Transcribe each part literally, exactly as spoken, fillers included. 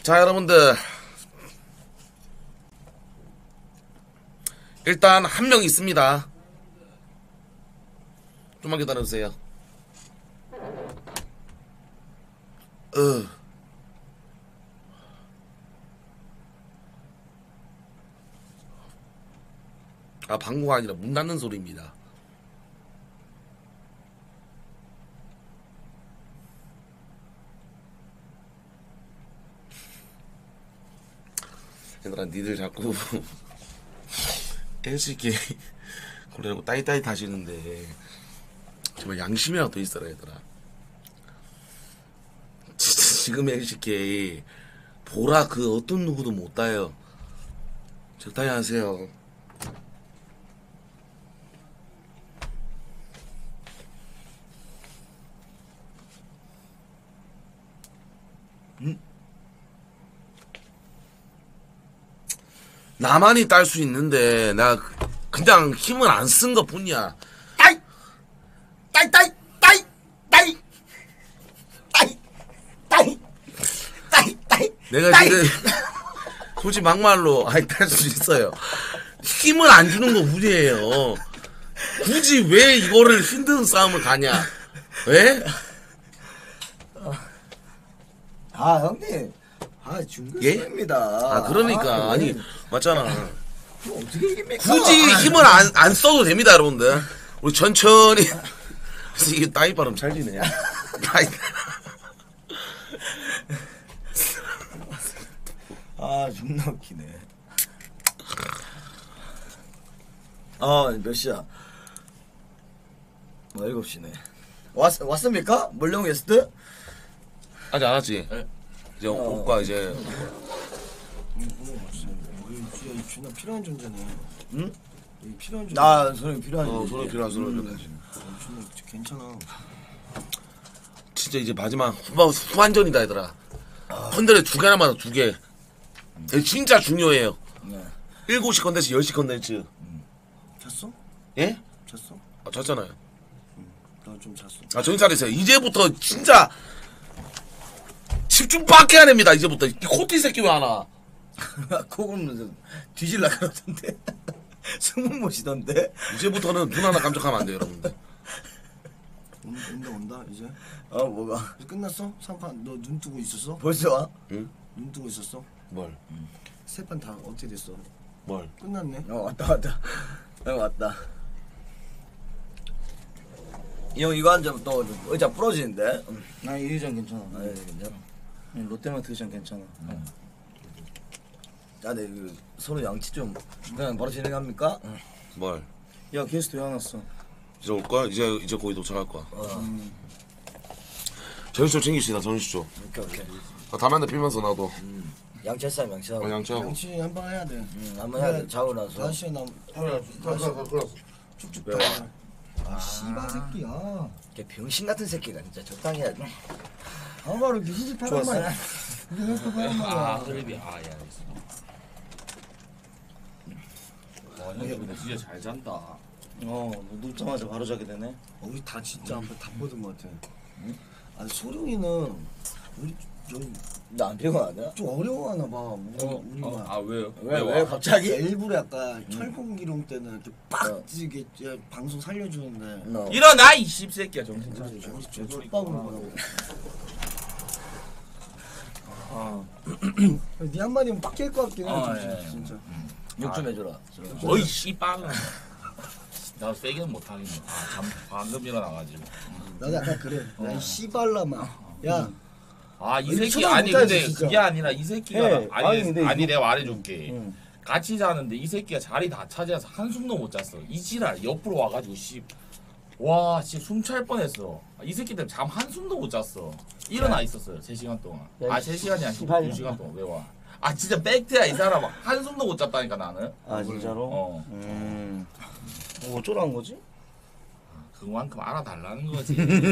자, 여러분들 일단 한 명 있습니다. 좀만 기다려주세요. 어. 아, 방구가 아니라 문 닫는 소리입니다. 얘들아, 니들 자꾸 엘씨케이 그러고 따이따이 타시는데 정말 양심이라도 더 있어라, 얘들아. 진짜 지금 엘씨케이 보라 그 어떤 누구도 못 따요. 적당히 하세요. 음? 나만이 딸 수 있는데 나 그냥 힘을 안 쓴 것 뿐이야. 따이! 따이 따이 따이 따이 따이 따이 따이 따이 내가 따이. 지금 굳이 막말로 아이 딸 수 있어요. 힘을 안 주는 거 무리예요. 굳이 왜 이거를 힘든 싸움을 가냐? 왜? 아 형님, 아 중급입니다. 예? 아 그러니까 아, 아니 맞잖아. 어떻게 이깁니까? 굳이 힘을 안, 안 써도 됩니다, 여러분들. 우리 천천히. 그래서 이게 따이 발음 잘 지네. 따이. 아 존나 웃기네. 아 몇 시야? 뭐 일곱 시네. 왔 왔습니까? 물령 게스트? 아직 안 왔지? 네. 이제 어. 옷과 이제. 존나 필요한 존재네. 응? 필요한 존재. 아 소리 필요한. 어 소리 필요한 소리 필요한. 존나 괜찮아. 진짜 이제 마지막 후반 후반전이다, 얘들아. 컨텐츠 두 개나 맞아, 두 개. 진짜 중요해요. 네. 일곱 시 컨텐츠, 열 시 컨텐츠. 음. 잤어? 예? 잤어? 아, 잤잖아요. 응. 나 좀 잤어. 아, 정신 차리세요. 이제부터 진짜 집중 빡게 안 합니다, 이제부터. 이 코티 새끼 왜 안 와? 코고는 뒤질라 그러던데. 숨은 못 쉬던데. 이제부터는 눈 하나 깜짝하면 안 돼요, 여러분들. 온다 온다 이제. 어 뭐가? 이제 끝났어? 삼판 너 눈 뜨고 있었어? 벌써 와? 응? 눈 뜨고 있었어? 뭘? 응. 세 판 다 어떻게 됐어? 뭘? 끝났네. 어 왔다 왔다. 형 왔다. 이 형 이거 앉으면 또 의자 부러지는데. 나 이 의자 괜찮아. 아 예, 괜찮아. 응, 롯데마트 의자 괜찮아. 응. 야, 네, 그 서로 양치 좀 그냥 바로 진행합니까? 응. 뭘? 야 게스트 왜 안 왔어? 이제 올 거야? 이제 이제 거의 도착할 거야. 어. 음. 전시조 챙기시다, 전시조. 오케이 오케이. 아, 담배 한 대 피면서 나도. 음. 양치했어요 양치하고. 어, 양치하고. 양치 한 번 해야 돼. 응, 한번 해야 돼. 자고 나서. 다섯 시에 나 그래, 그래, 그래. 쭉쭉 왜? 다. 아 씨발 새끼야. 걔 병신 같은 새끼가 진짜 적당히 해야지. 아마를 무슨 패란 말이야. 무슨 패란 말이야. 아, 흐름이 아, 예, 알겠어. 와, 형이 근데 진짜 잘 잔다. 어, 눕자마자 바로 자게 되네. 어, 우리 다 진짜 한번 다 뻗은 것 같아. 응? 아니 소룡이는 우리 좀, 나 안 피곤하냐? 좀 어려워하나 봐. 우리, 어, 우리가 어, 아 왜요? 왜, 와? 왜 갑자기? 일부러 약간 철봉기룡 때는 이렇게 빡 어. 이게 이제 방송 살려주는데. 너. 일어나 이 씹새끼야 정신 차려. 정신 저 족밥으로 보라고. 아, 네 한마디면 빡 깰 것 같긴 해. 아, 진짜. 예. 진짜. 욕 좀 해줘라. 어이 씨빵. 나 세게는 못하겠네. 아, 잠 방금 일어나가지고. 나도 약간 그래. 야이 씨발라마. 야. 아, 이 이거 새끼 쳐다도 아니 못하지, 근데 진짜. 그게 아니라 이 새끼가 해. 아니 아니, 근데 아니 이거- 내가 말해줄게. 응. 같이 자는데 이 새끼가 자리 다 차지해서 한숨도 못 잤어. 이 지랄 옆으로 와가지고 씨. 와, 씨 숨 찰 뻔했어. 이 새끼 때문에 잠 한숨도 못 잤어. 일어나 있었어요. 세 시간 동안. 아, 세 시간이 아니라 두 시간 동안. 왜 와? 아, 진짜 팩트야 이 사람. 한숨도 못 잤다니까 나는. 아 진짜로? 어. 음. 뭐 어쩌라는 거지? 그만큼 알아달라는 거지.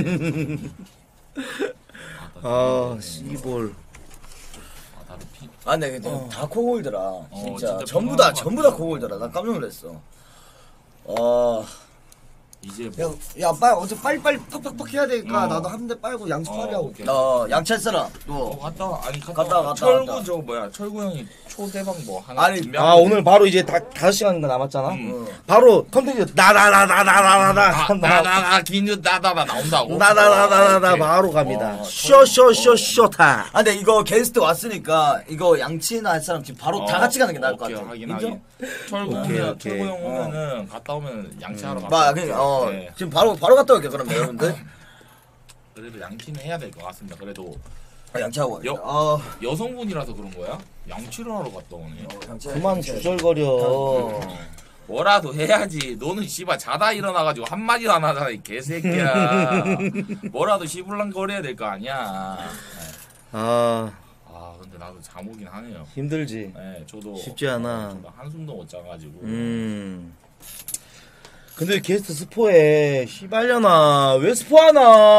아 씨볼. 아, 다들 피. 아 근데 근데 다 코골더라. 진짜 진짜 전부 다 피곤한 것 전부 다 같아. 코골더라. 나 깜짝 놀랐어. 아 이제 야, 뭐 야, 빨리 어제 빨리 빨리 팍팍팍 해야 되니까 어. 나도 한 대 빨고 양치 어, 빨리 하고. 오케이. 어 양치할 사람 어, 또 갔다 와. 아니 갔다, 갔다 와. 와, 갔다 철구 왔다. 저 뭐야 철구 형이 초대박 뭐 하나 아니, 준비한 아 거 오늘 바로 이제 다 다섯 시간인가 남았잖아. 음. 바로 컨텐츠 나나나나나나나 나나나 긴주 나나나 나온다고 나나나나나 오케이. 바로 갑니다. 어, 쇼쇼쇼 쇼타. 아 근데 이거 게스트 왔으니까 이거 양치나 할 사람 지금 바로 다 같이 가는 게 나을 것 오케이, 같아. 하긴, 인정? 하긴. 철구 오케이, 오면 오케이. 철구 형 오면은 갔다 오면 양치하러 막 갔다 그냥 올게요. 어 네. 지금 바로 바로 갔다 올게 그럼 여러분들. 그래도 양치는 해야 될 것 같습니다. 그래도 아, 양치하고. 여- 어 여성분이라서 그런 거야? 양치를 하러 갔다 오네. 양치. 그만 주절거려. 뭐라도 해야지. 너는 씨발 자다 일어나가지고 한마디도 안 하잖아 이 개새끼야. 뭐라도 시불랑 거려야 될 거 아니야. 아 아 근데 나도 잠 오긴 하네요. 힘들지. 네, 저도 쉽지 않아. 어, 저도 한숨도 못 자가지고. 음. 근데 게스트 스포해. 씨발려나. 왜 스포하나.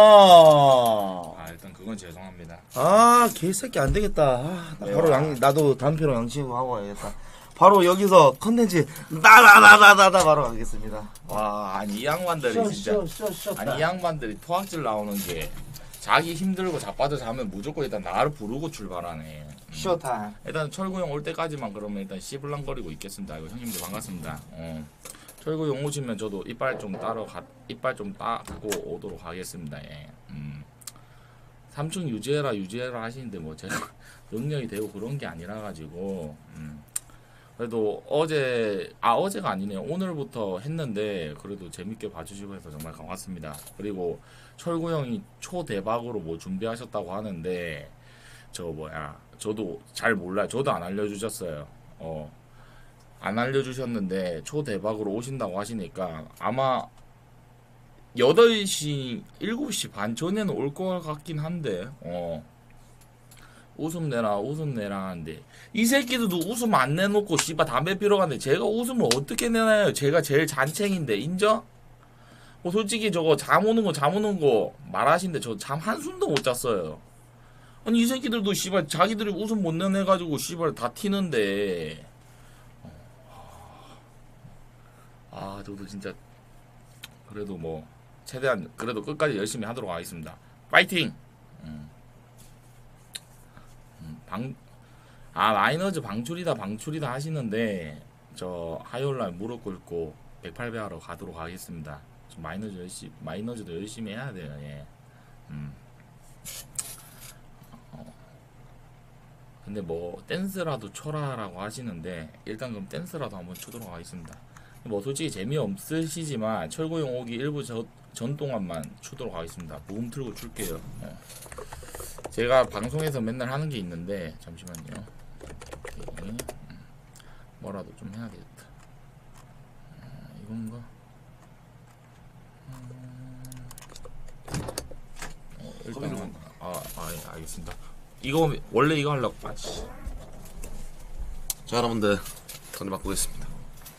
아 일단 그건 죄송합니다. 아, 개새끼 안 되겠다. 아, 나 바로 양, 나도 담배로 양치고 하고 와야겠다. 바로 여기서 컨텐츠 나나나나나나 바로 가겠습니다. 와 아니 이 양반들이 진짜. 아니 이 양반들이 토악질 나오는 게 자기 힘들고 자빠져 자면 무조건 일단 나를 부르고 출발하네. 쇼타. 일단 철구 형 올 때까지만 그러면 일단 씨불랑거리고 있겠습니다. 아이고 형님들 반갑습니다. 어. 철구 형 오시면 저도 이빨 좀 따러 가 이빨 좀 따고 오도록 하겠습니다. 예. 음. 삼촌 유지해라 유지해라 하시는데 뭐 제가 능력이 되고 그런 게 아니라 가지고 음. 그래도 어제 아 어제가 아니네요. 오늘부터 했는데 그래도 재밌게 봐주시고 해서 정말 고맙습니다. 그리고 철구 형이 초대박으로 뭐 준비하셨다고 하는데 저 뭐야 저도 잘 몰라요. 저도 안 알려주셨어요. 어, 안 알려주셨는데 초대박으로 오신다고 하시니까 아마 여덟 시 일곱 시 반 전에는 올 것 같긴 한데 어. 웃음 내라 웃음 내라 하는데 이 새끼들도 웃음 안 내놓고 씨발 담배 피러 가는데 제가 웃음을 어떻게 내나요? 제가 제일 잔챙인데 인정? 뭐 솔직히 저거 잠 오는 거 잠 오는 거 말하시는데 저 잠 한숨도 못 잤어요. 아니 이 새끼들도 씨발 자기들이 웃음 못 내내가지고 씨발 다 튀는데 아 저도 진짜 그래도 뭐 최대한 그래도 끝까지 열심히 하도록 하겠습니다. 파이팅! 음. 방, 아 마이너즈 방출이다 방출이다 하시는데 저 화요일날 무릎 꿇고 백팔 배 하러 가도록 하겠습니다. 좀 마이너즈 열심히 마이너즈도 열심히 해야 돼요. 예. 음. 어. 근데 뭐 댄스라도 쳐라라고 하시는데 일단 그럼 댄스라도 한번 쳐도록 하겠습니다. 뭐 솔직히 재미없으시지만 철구형 오기 일부 저, 전 동안만 추도록 하겠습니다. 모음 틀고 출게요. 어. 제가 방송에서 맨날 하는 게 있는데 잠시만요. 오케이. 음. 뭐라도 좀 해야겠다. 어, 이건가? 음. 어, 일단은 아, 아 예, 알겠습니다. 이거 원래 이거 하려고 아씨. 자 여러분들 전화 바꾸겠습니다.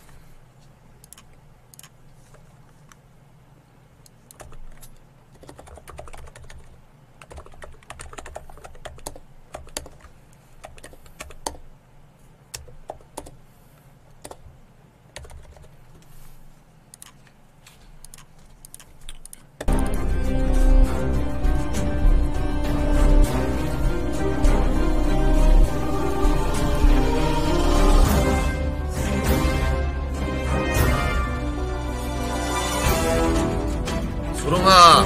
소롱아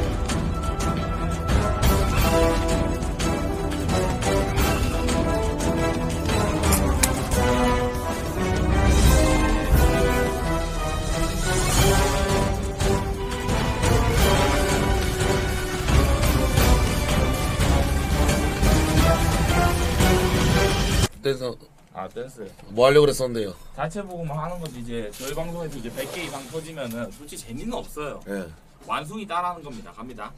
댄서 아 댄스. 뭐 하려고 그랬었는데요? 단체 보고만 하는 거지. 이제 저희 방송에서 이제 백 개 이상 터지면은 솔직히 재미는 없어요. 예. 완숭이 따라하는 겁니다. 갑니다.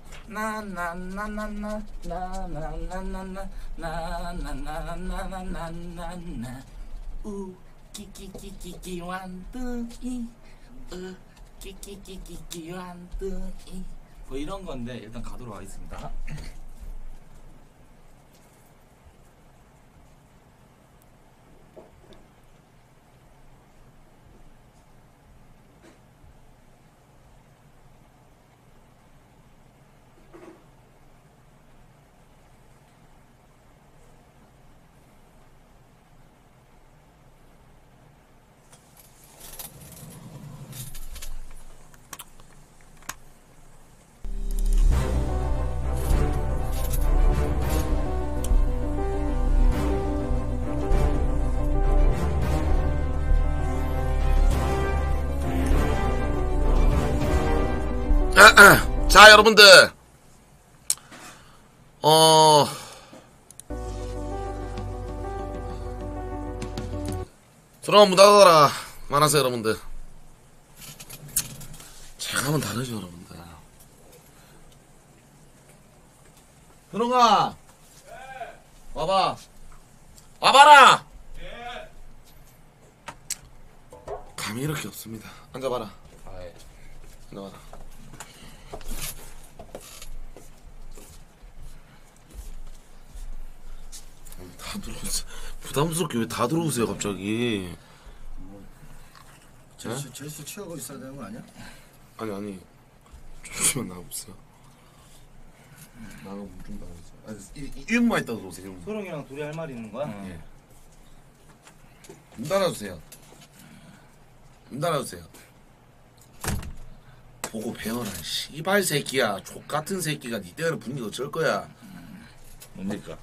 나나나나나나나나나나나나나나나나나나 우 끼끼끼끼끼 완뚱이 으 끼끼끼끼끼 완뚱이 뭐 이런 건데 일단 가도록 하겠습니다. 자, 여러분들. 어. 들어가 문 닫아라. 만하세요, 여러분들. 제가 하면 다르죠, 여러분들. 현웅아. 와봐. 와봐라. 감이 이렇게 없습니다. 앉아봐라. 앉아봐라. 다 들어오세요. 부담스럽게 왜 다 들어오세요, 갑자기? 제수 제수 치우고 있어야 되는 거 아니야? 아니 아니. 조금만 나와보세요. 나가 물좀 나와보세요. 아니 일 분만 있다 들어오세요. 일 분. 소롱이랑 둘이 할 말이 있는 거야? 예. 문 닫아주세요. 문 닫아주세요. 보고 배워라. 씨발 새끼야. 족 같은 새끼가 니 때문에 분위기 어쩔 거야. 뭡니까?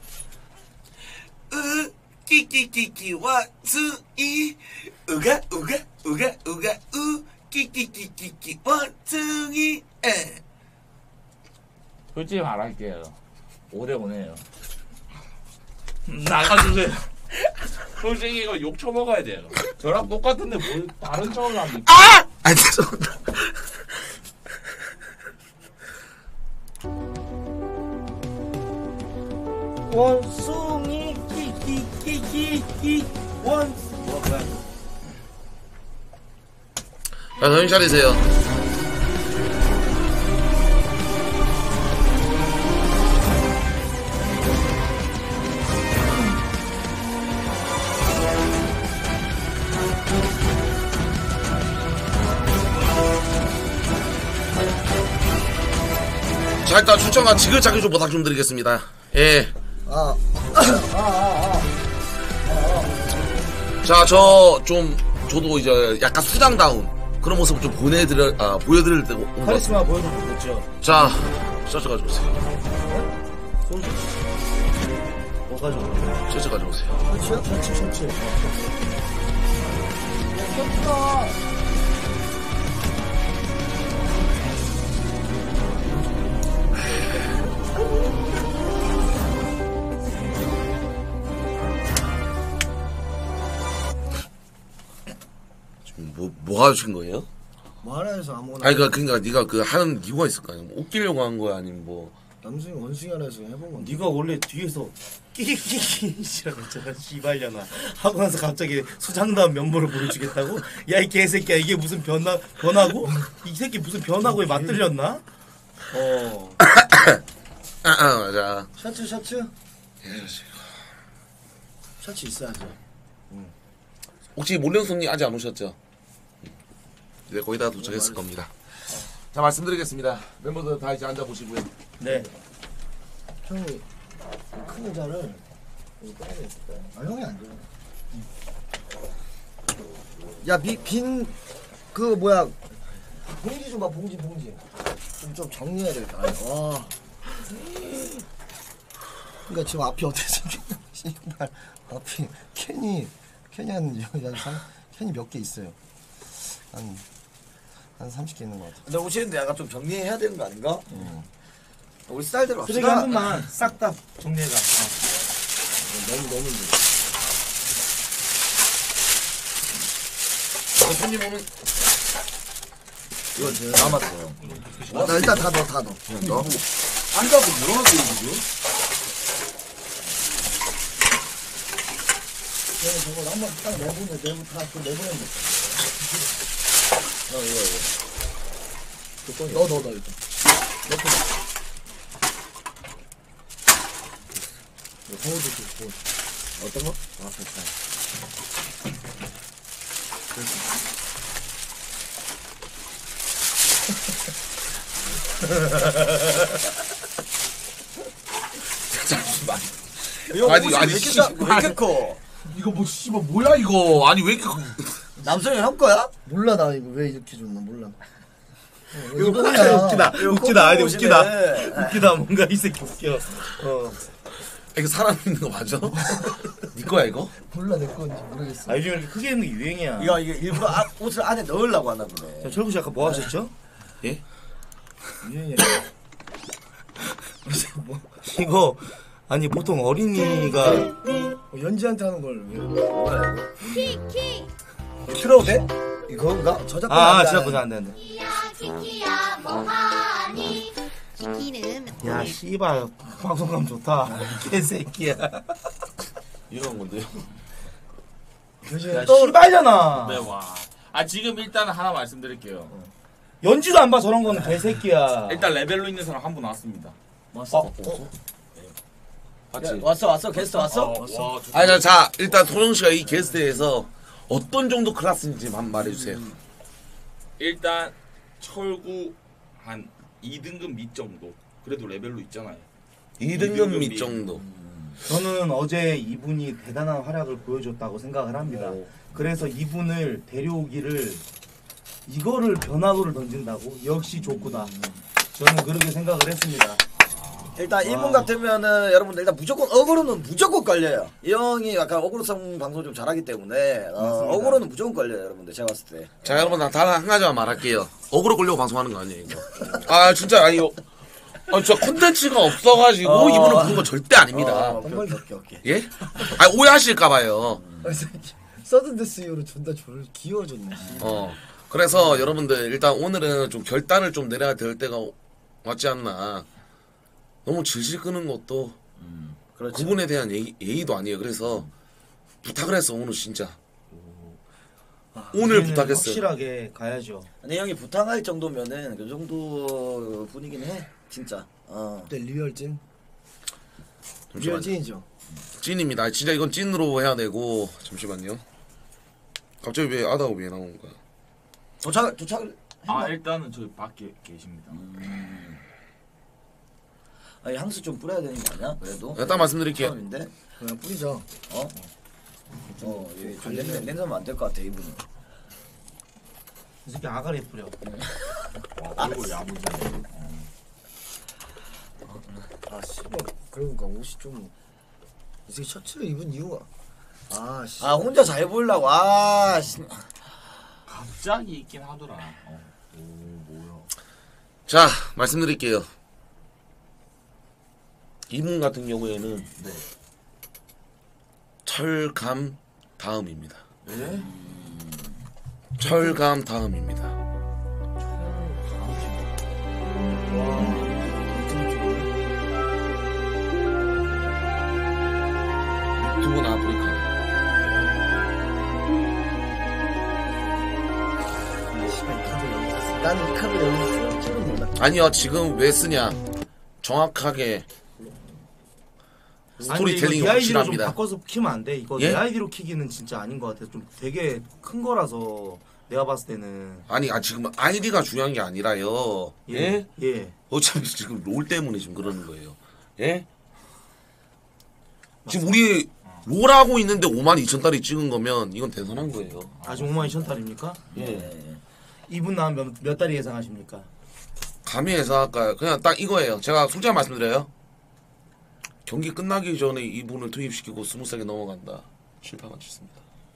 으 끼끼끼끼 원숭이 우가 우가 우가 우가 우 끼끼끼끼끼 원숭이 에. 솔직히 말할게요. 오래 오네요. 나가주세요. 솔직히 이거 욕 처먹어야 돼요. 저랑 똑같은데 뭘 다른 척을 합니까? 아! 아 죄송합니다. 원숭이 끼끼끼끼끼 원 뭐야? 자, 정신 차리세요. 자, 일단 추천과 지글자글 좀 부탁 좀 드리겠습니다. 예. 아, 자, 저 좀 저도 이제 약간 수장다운 그런 모습을 좀 보내드려 아 보여드릴 때고 온 것 같습니다. 카리스마 보여주고 있죠. 자, 셔츠 가져오세요. 소주. 뭐 가지고? 셔츠 가져오세요. 셔츠 셔츠 셔츠. 지금 뭐 뭐 하신 거예요? 뭐 하나 해서 아무거나. 아니 그러니까 그러니까 네가 그 하는 이유가 있을 거 아니야. 뭐 웃기려고 한 거야 아니면 뭐. 남승이 원숭이 하나 해서 해본 건데. 네가 원래 뒤에서 끼끼끼끼라고 했잖아. 씨발려나 하고 나서 갑자기 수장다운 면모를 보여주겠다고? 야 이 개새끼야 이게 무슨 변화 변하고? 이 새끼 무슨 변하고에 맞들렸나? 어. 아, 아 맞아. 셔츠 셔츠. 예, 셔츠 있어야죠. 혹시 몰령손님 아직 안 오셨죠? 네, 거의 다 도착했을 겁니다. 자, 말씀드리겠습니다. 멤버들 다 이제 앉아 보시고요. 네. 형이 큰 의자를 여기 빼야 되겠다. 아 형이 안 돼. 야빈 그 뭐야 봉지 좀 봐 봉지 봉지 좀 좀 정리해야 되겠다. 와. 그러니까 지금 앞이 어떻게 생겼냐? 씨발 앞이 캔이 캔이 한, 한 캔이 몇 개 있어요. 한 한 삼십 개 있는 것 같아. 근데 오시는데 약간 좀 정리해야 되는 거 아닌가? 응. 우리 스타일대로 쓰레기 합시다. 한 번만 싹 다 정리해가. 어. 너무 너무 힘들어. 손님 오면 이거 지금 남았어요. 어, 나 일단 다 넣어 다 넣어. 그냥 너? 앉아서 뭐 하세요 지금? 내가 저걸 한번 딱 내보내 내보 다그 내보내면 돼. 어 이거 이거. 넣어 넣어 넣어 일단. 넣고. 거울도 좋고. 어떤 거? 아 좋다. 잠시만. 이거 아니, 아니, 아니, 왜 이렇게 씨. 짜- 왜 이렇게 커? 이거 뭐 씨발 뭐야 이거? 아니 왜 이렇게 남성이 형 거야? 몰라 나 이거 왜 이렇게 줬나 몰라. 어, 이거 이거야. 웃기다. 이거 웃기다. 아니 꼭 웃기다. 보시네. 웃기다. 뭔가 이 새끼 웃겨. 어. 이거 사람 있는 거 맞아? 네 거야 이거? 몰라 내 건지 모르겠어. 아 요즘 이렇게 크게 입는 게 유행이야. 이거 이게 일부러 아, 옷을 안에 넣으려고 하나 보네. 자, 철구 씨 아까 뭐 하셨죠? 예? 예. 뭐, 이거 아니 보통 어린이가 어, 연지한테 하는 걸 왜? 뭐야 이거? 틀어도 돼? 이건가? 저작권 아, 안 돼. 진짜 보자 안 돼, 안 돼. 키키야 뭐하니 키키는 야, 씨발 방송감 좋다. 개새끼야. 이런 건데요. 요즘 야, 떠 씨발잖아. 네, 와. 아 지금 일단 하나 말씀드릴게요. 연지도 안 봐 저런 거는 개새끼야. 일단 레벨로 있는 사람 한 분 왔습니다. 어, 봤지? 왔어 왔어 게스트 왔어? 어, 와, 좋다. 아니 자, 자 일단 도령 씨가 이 게스트에서 어떤 정도 클래스인지 한번 말해주세요. 일단 철구 한 이 등급 밑 정도. 그래도 레벨로 있잖아요. 이 등급 밑 정도. 저는 어제 이분이 대단한 활약을 보여줬다고 생각을 합니다. 그래서 이분을 데려오기를 이거를 변화구를 던진다고? 역시 좋구나. 저는 그렇게 생각을 했습니다. 일단 이분 같으면은 여러분들 일단 무조건 어그로는 무조건 걸려요. 이 형이 약간 어그로성 방송 좀 잘하기 때문에 어, 어그로는 무조건 걸려요 여러분들 제가 봤을 때. 자 여러분 나 단 한 가지만 말할게요. 어그로 끌려고 방송하는 거 아니에요 이거. 아 진짜 아니 이거 아 진짜 콘텐츠가 없어가지고 어. 이분은 부른 거 절대 아닙니다. 어, 오케이 오케이 오케이. 오케이. 예? 아 오해하실까봐요. 서든데스 이후로 존나 졸 귀여워졌네. 어 그래서 여러분들 일단 오늘은 좀 결단을 좀 내려야 될 때가 왔지 않나. 너무 질질 끄는 것도 그렇죠. 그분에 대한 예의, 예의도 아니에요. 그래서 부탁을 했어 오늘 진짜. 오늘 우리는 부탁했어요. 확실하게 가야죠. 근데 형이 부탁할 정도면은 그 정도 분위기는 해 진짜. 어. 근데 리얼 찐. 리얼 잠시만요. 찐이죠. 찐입니다. 진짜 이건 찐으로 해야 되고 잠시만요. 갑자기 왜 아다가 왜 나온 거야? 도착 도착을. 아 일단은 저기 밖에 계십니다. 아니 향수 좀 뿌려야 되는 거 아니야? 그래도. 네, 딱 말씀드릴게요. 처음인데. 그냥 뿌리죠. 어? 어, 예, 좀 냄새 냄새면 안 될 것 같아 이분은. 이 새끼 아가리 뿌려. 와, 얼굴 야무지네. 아 씨발 그러니까 옷이 좀 이새 셔츠를 입은 이유가 아 씨. 아 혼자 잘 보이려고. 아 씨. 갑자기 있긴 하더라. 어. 오 뭐야? 자 말씀드릴게요. 이분 같은 경우에는 네. 철감 다음입니다. 네? 철감 다음입니다. 유튜브나 아프리카. 씨발 이 카드 여기 있었어. 나는 이 카드 여기 있어. 지금 몰라. 아니요 지금 왜 쓰냐? 정확하게 스토리텔링이 내 아이디로 좀 확실합니다. 바꿔서 키면 안 돼. 이거 예? 내 아이디로 키기는 진짜 아닌 것 같아. 좀 되게 큰 거라서 내가 봤을 때는. 아니 아 지금 아이디가 중요한 게 아니라요. 예? 예. 어차피 지금 롤 때문에 지금 그러는 거예요. 예? 지금 우리 롤하고 있는데 오만 이천 달이 찍은 거면 이건 대단한 거예요. 아직 오만 이천 달입니까? 예. 이분 나면 몇, 몇 달이 예상하십니까? 감히 해서 할까요? 그냥 딱 이거예요. 제가 솔직히 말씀드려요. 경기 끝나기 전에 이분을 투입시키고 스무스하게 넘어간다. 실패가 쳤습니다.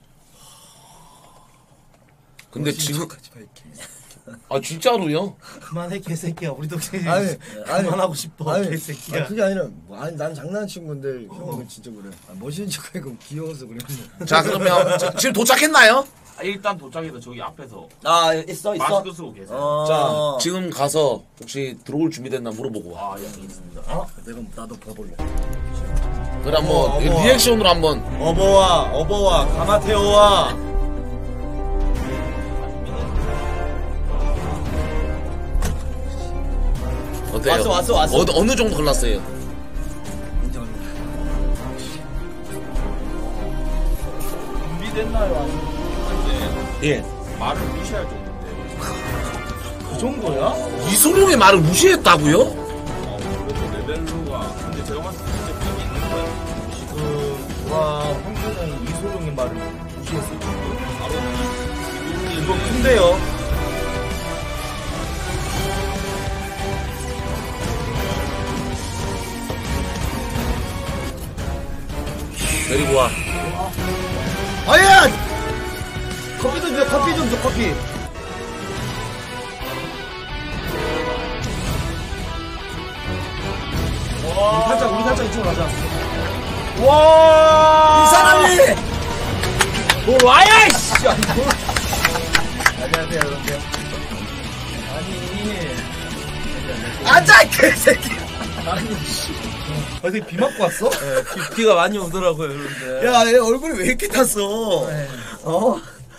근데 지금 아 진짜로요? 그만해 개새끼야. 우리 동생이 아니, 아니, 그만하고 싶어 아니, 개새끼야. 아니 그게 아니라 뭐, 아니 난 장난친 건데 형은 진짜 그래. 아, 멋있는 척하고 귀여워서 그래. 자 그러면 지- 지금 도착했나요? 아, 일단 도착해서 저기 앞에서 아 있어 있어. 마스크 쓰고 계세요. 어. 자 지금 가서 혹시 들어올 준비됐나 물어보고 와. 아 여기 있습니다. 어? 내가 나도 봐볼래. 그래 한번 어머, 어머. 리액션으로 한번 어버와 어버와 가마테오와. 어때요? 왔어, 왔어, 왔어. 어, 어느 정도 걸렸어요? 인정합니다. 준비됐나요? 아니면 이제 예. 말을 무시할 정도인데. 그 정도야? 이소룡의 말을 무시했다고요? 어, 그래도 레벨로가 근데 제가 봤을 때 진짜 픽이 있는 거예요. 지금 와 황준영이 이소룡의 말을 무시했을 정도. 바로 이 이거 큰데요. 데리고 와. 아야! 커피 좀 줘, 커피 좀 줘, 커피. 우리 살짝 우리 살짝 이쪽으로 가자. 와! 이 사람이 뭘 와야 씨. 안녕하세요 여러분들. 아니. 앉아 이 개새끼. 아니 씨. 아 되게 비 맞고 왔어? 네, 비, 비가 많이 오더라고요, 여러분들. 야, 얘 얼굴이 왜 이렇게 탔어? 어?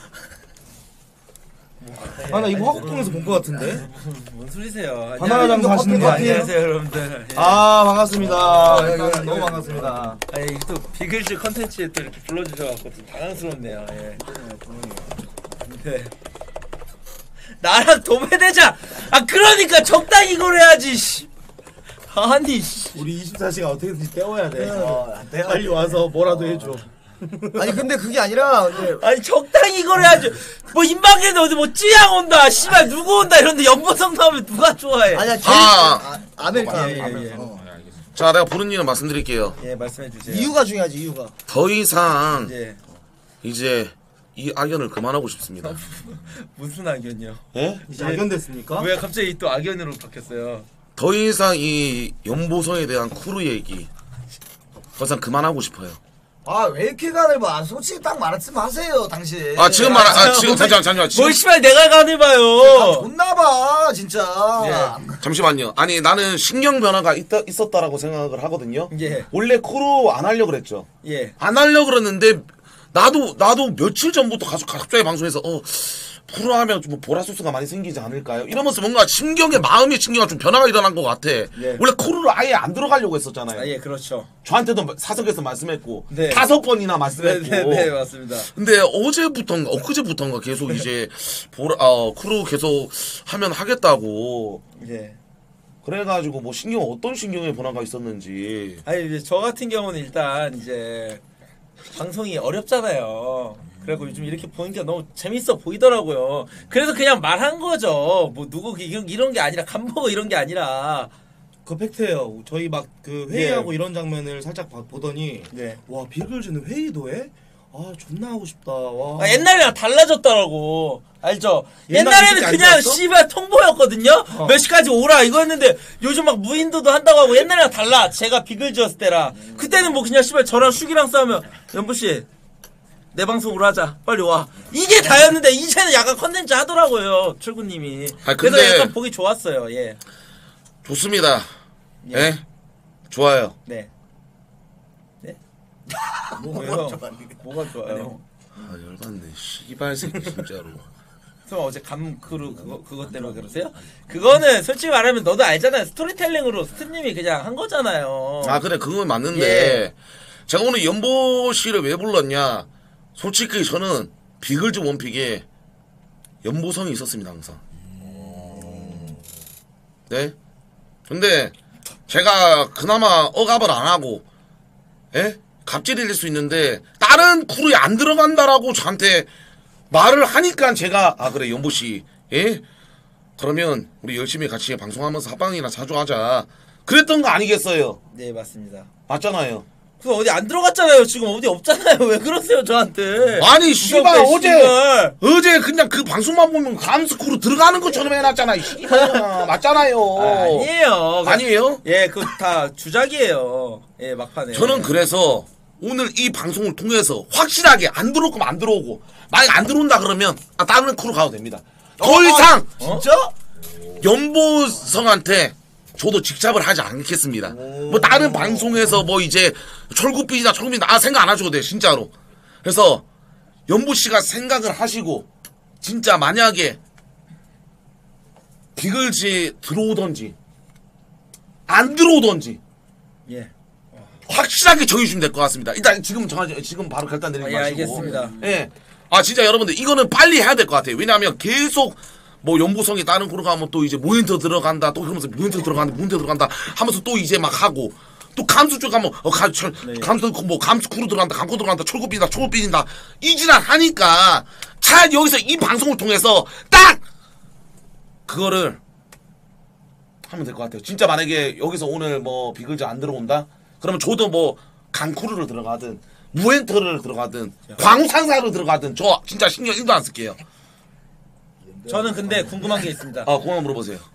아 나 이거 화곡동에서 본 거 같은데. 뭔 소리세요? 바나나 장사 하시는 거 아니에요? 안녕하세요, 여러분들. 예. 아 반갑습니다. 아, 일단 예, 예, 너무 예. 반갑습니다. 아니 또 비글즈 컨텐츠에 또 이렇게 불러주셔갖고 좀 당황스럽네요. 예. 네. 나랑 도매대장. 아 그러니까 적당히 이걸 해야지. 씨. 아니. 씨. 우리 이십사 시간 어떻게든지 때워야 돼. 어, 안 돼요. 빨리 와서 뭐라도 해줘. 아니 근데 그게 아니라 이제 아니 적당히 이걸 해야지. 뭐 인방에도 어디 뭐 찌양 온다. 씨발 누구 온다 이런데 연보성 나오면 누가 좋아해? 아니야 제일 아. 아, 아메리카노. 예, 예, 예. 아메리카노. 자, 내가 부른 이유는 말씀드릴게요. 예 말씀해 주세요. 이유가 중요하지 이유가. 더 이상 예. 이제 이 악연을 그만하고 싶습니다. 무슨 악연이요? 예? 이제 악연됐습니까? 왜 갑자기 또 악연으로 바뀌었어요? 더 이상 이 연보성에 대한 쿠루 얘기 더 이상 그만하고 싶어요. 아 왜 이렇게 간을 봐? 솔직히 딱 말씀 하세요 당신. 아 지금 말, 아 지금 잠시만 잠시만 지금 뭘 씨발 내가 간을 아, 봐요. 존나봐 진짜. 잠시만요. 아니 나는 신경 변화가 있다, 있었다라고 생각을 하거든요. 예. 원래 쿠루 안 하려고 그랬죠. 예. 안 하려고 그랬는데 나도 나도 며칠 전부터 가서 갑자기 방송에서 어 쿠루 하면 좀 보라소스가 많이 생기지 않을까요? 이러면서 뭔가 신경의 마음의 신경가 좀 변화가 일어난 것 같아. 원래 쿠루를 아예 안 들어가려고 했었잖아요. 아, 예, 그렇죠. 저한테도 사석에서 말씀했고 네. 다섯 번이나 네, 말씀했고. 네, 네, 맞습니다. 근데 어제부터인가 엊그제부터인가 계속 이제 보라 어 쿠루 계속 하면 하겠다고. 예. 그래가지고 뭐 신경 어떤 신경의 변화가 있었는지. 아니 이제 저 같은 경우는 일단 이제 방송이 어렵잖아요. 그래고 요즘 이렇게 보니까 너무 재밌어 보이더라고요. 그래서 그냥 말한 거죠. 뭐 누구 이런 이런 게 아니라 간보고 이런 게 아니라. 그 팩트예요. 저희 막 그 회의하고 예. 이런 장면을 살짝 봐- 보더니 네. 와 비글즈는 회의도 해? 아 존나 하고 싶다. 와. 아, 옛날이랑 달라졌더라고. 알죠? 옛날에 옛날에는 그렇게 안 그냥 좋았어? 씨발 통보였거든요. 어. 몇 시까지 오라 이거 했는데 요즘 막 무인도도 한다고 하고 옛날이랑 달라. 제가 비글즈였을 때라. 그때는 뭐 그냥 씨발 저랑 슈기랑 싸우면 연보 씨. 내 방송으로 하자. 빨리 와. 이게 다였는데 이제는 약간 컨텐츠 하더라고요. 출구님이. 아, 그래서 근데- 약간 보기 좋았어요. 예. 좋습니다. 예. 예? 좋아요. 네. 네? 뭐예요? 뭐가 좋아요? 아 열받네. 씨발 새끼 진짜로. 그럼 어제 감크루 그거 그것 때문에 그러세요? 그거는 솔직히 말하면 너도 알잖아요. 스토리텔링으로 스트님이 그냥 한 거잖아요. 아 그래 그건 맞는데 예. 제가 오늘 연보 씨를 왜 불렀냐? 솔직히 저는 비글즈 원픽에 연보성이 있었습니다 항상. 네? 근데 제가 그나마 억압을 안 하고, 예? 갑질일 수 있는데 다른 크루에 안 들어간다라고 저한테 말을 하니까 제가 아 그래 연보 씨, 예? 그러면 우리 열심히 같이 방송하면서 합방이나 자주 하자. 그랬던 거 아니겠어요? 네 맞습니다. 맞잖아요. 그 어디 안 들어갔잖아요. 지금 어디 없잖아요. 왜 그러세요 저한테? 아니 씨발 무섭게, 어제 씨발. 어제 그냥 그 방송만 보면 감스크루 들어가는 것처럼 해놨잖아. 씨발 맞잖아요. 아, 아니에요. 그- 아니에요? 예, 그거 다 주작이에요. 예, 막판에. 저는 그래서 오늘 이 방송을 통해서 확실하게 안 들어올 거면 안 들어오고 만약 안 들어온다 그러면 아, 다른 크루 가도 됩니다. 더 이상 진짜? 연보성한테 저도 직잡을 하지 않겠습니다. 뭐 다른 방송에서 뭐 이제 철구빛이나 철구빛이나 아 생각 안 하셔도 돼요 진짜로. 그래서 연보 씨가 생각을 하시고 진짜 만약에 비글즈 들어오던지 안 들어오던지 예. 확실하게 정해주시면 될 것 같습니다. 일단 지금 정하지 지금 바로 결단드리지 아, 예, 마시고. 알겠습니다. 예. 아 진짜 여러분들 이거는 빨리 해야 될 것 같아요. 왜냐하면 계속 뭐 연보성이 다른 코로 가면 또 이제 모니터 들어간다 또 그러면서 모니터 들어간다 모니터 들어간다 하면서 또 이제 막 하고 또 감수 쪽 가면 어 가, 철, 네. 감수 뭐 감수 쿠로 들어간다 감코 들어간다 철구 삐진다 철구 삐진다 이지랄 하니까 차라리 여기서 이 방송을 통해서 딱 그거를 하면 될 것 같아요. 진짜 만약에 여기서 오늘 뭐 비글즈 안 들어온다 그러면 저도 뭐 강쿠르를 들어가든 무엔터를 들어가든 광상사를 들어가든 저 진짜 신경 일도 안 쓸게요. 저는 근데 궁금한 게 있습니다. 아 그만 물어보세요.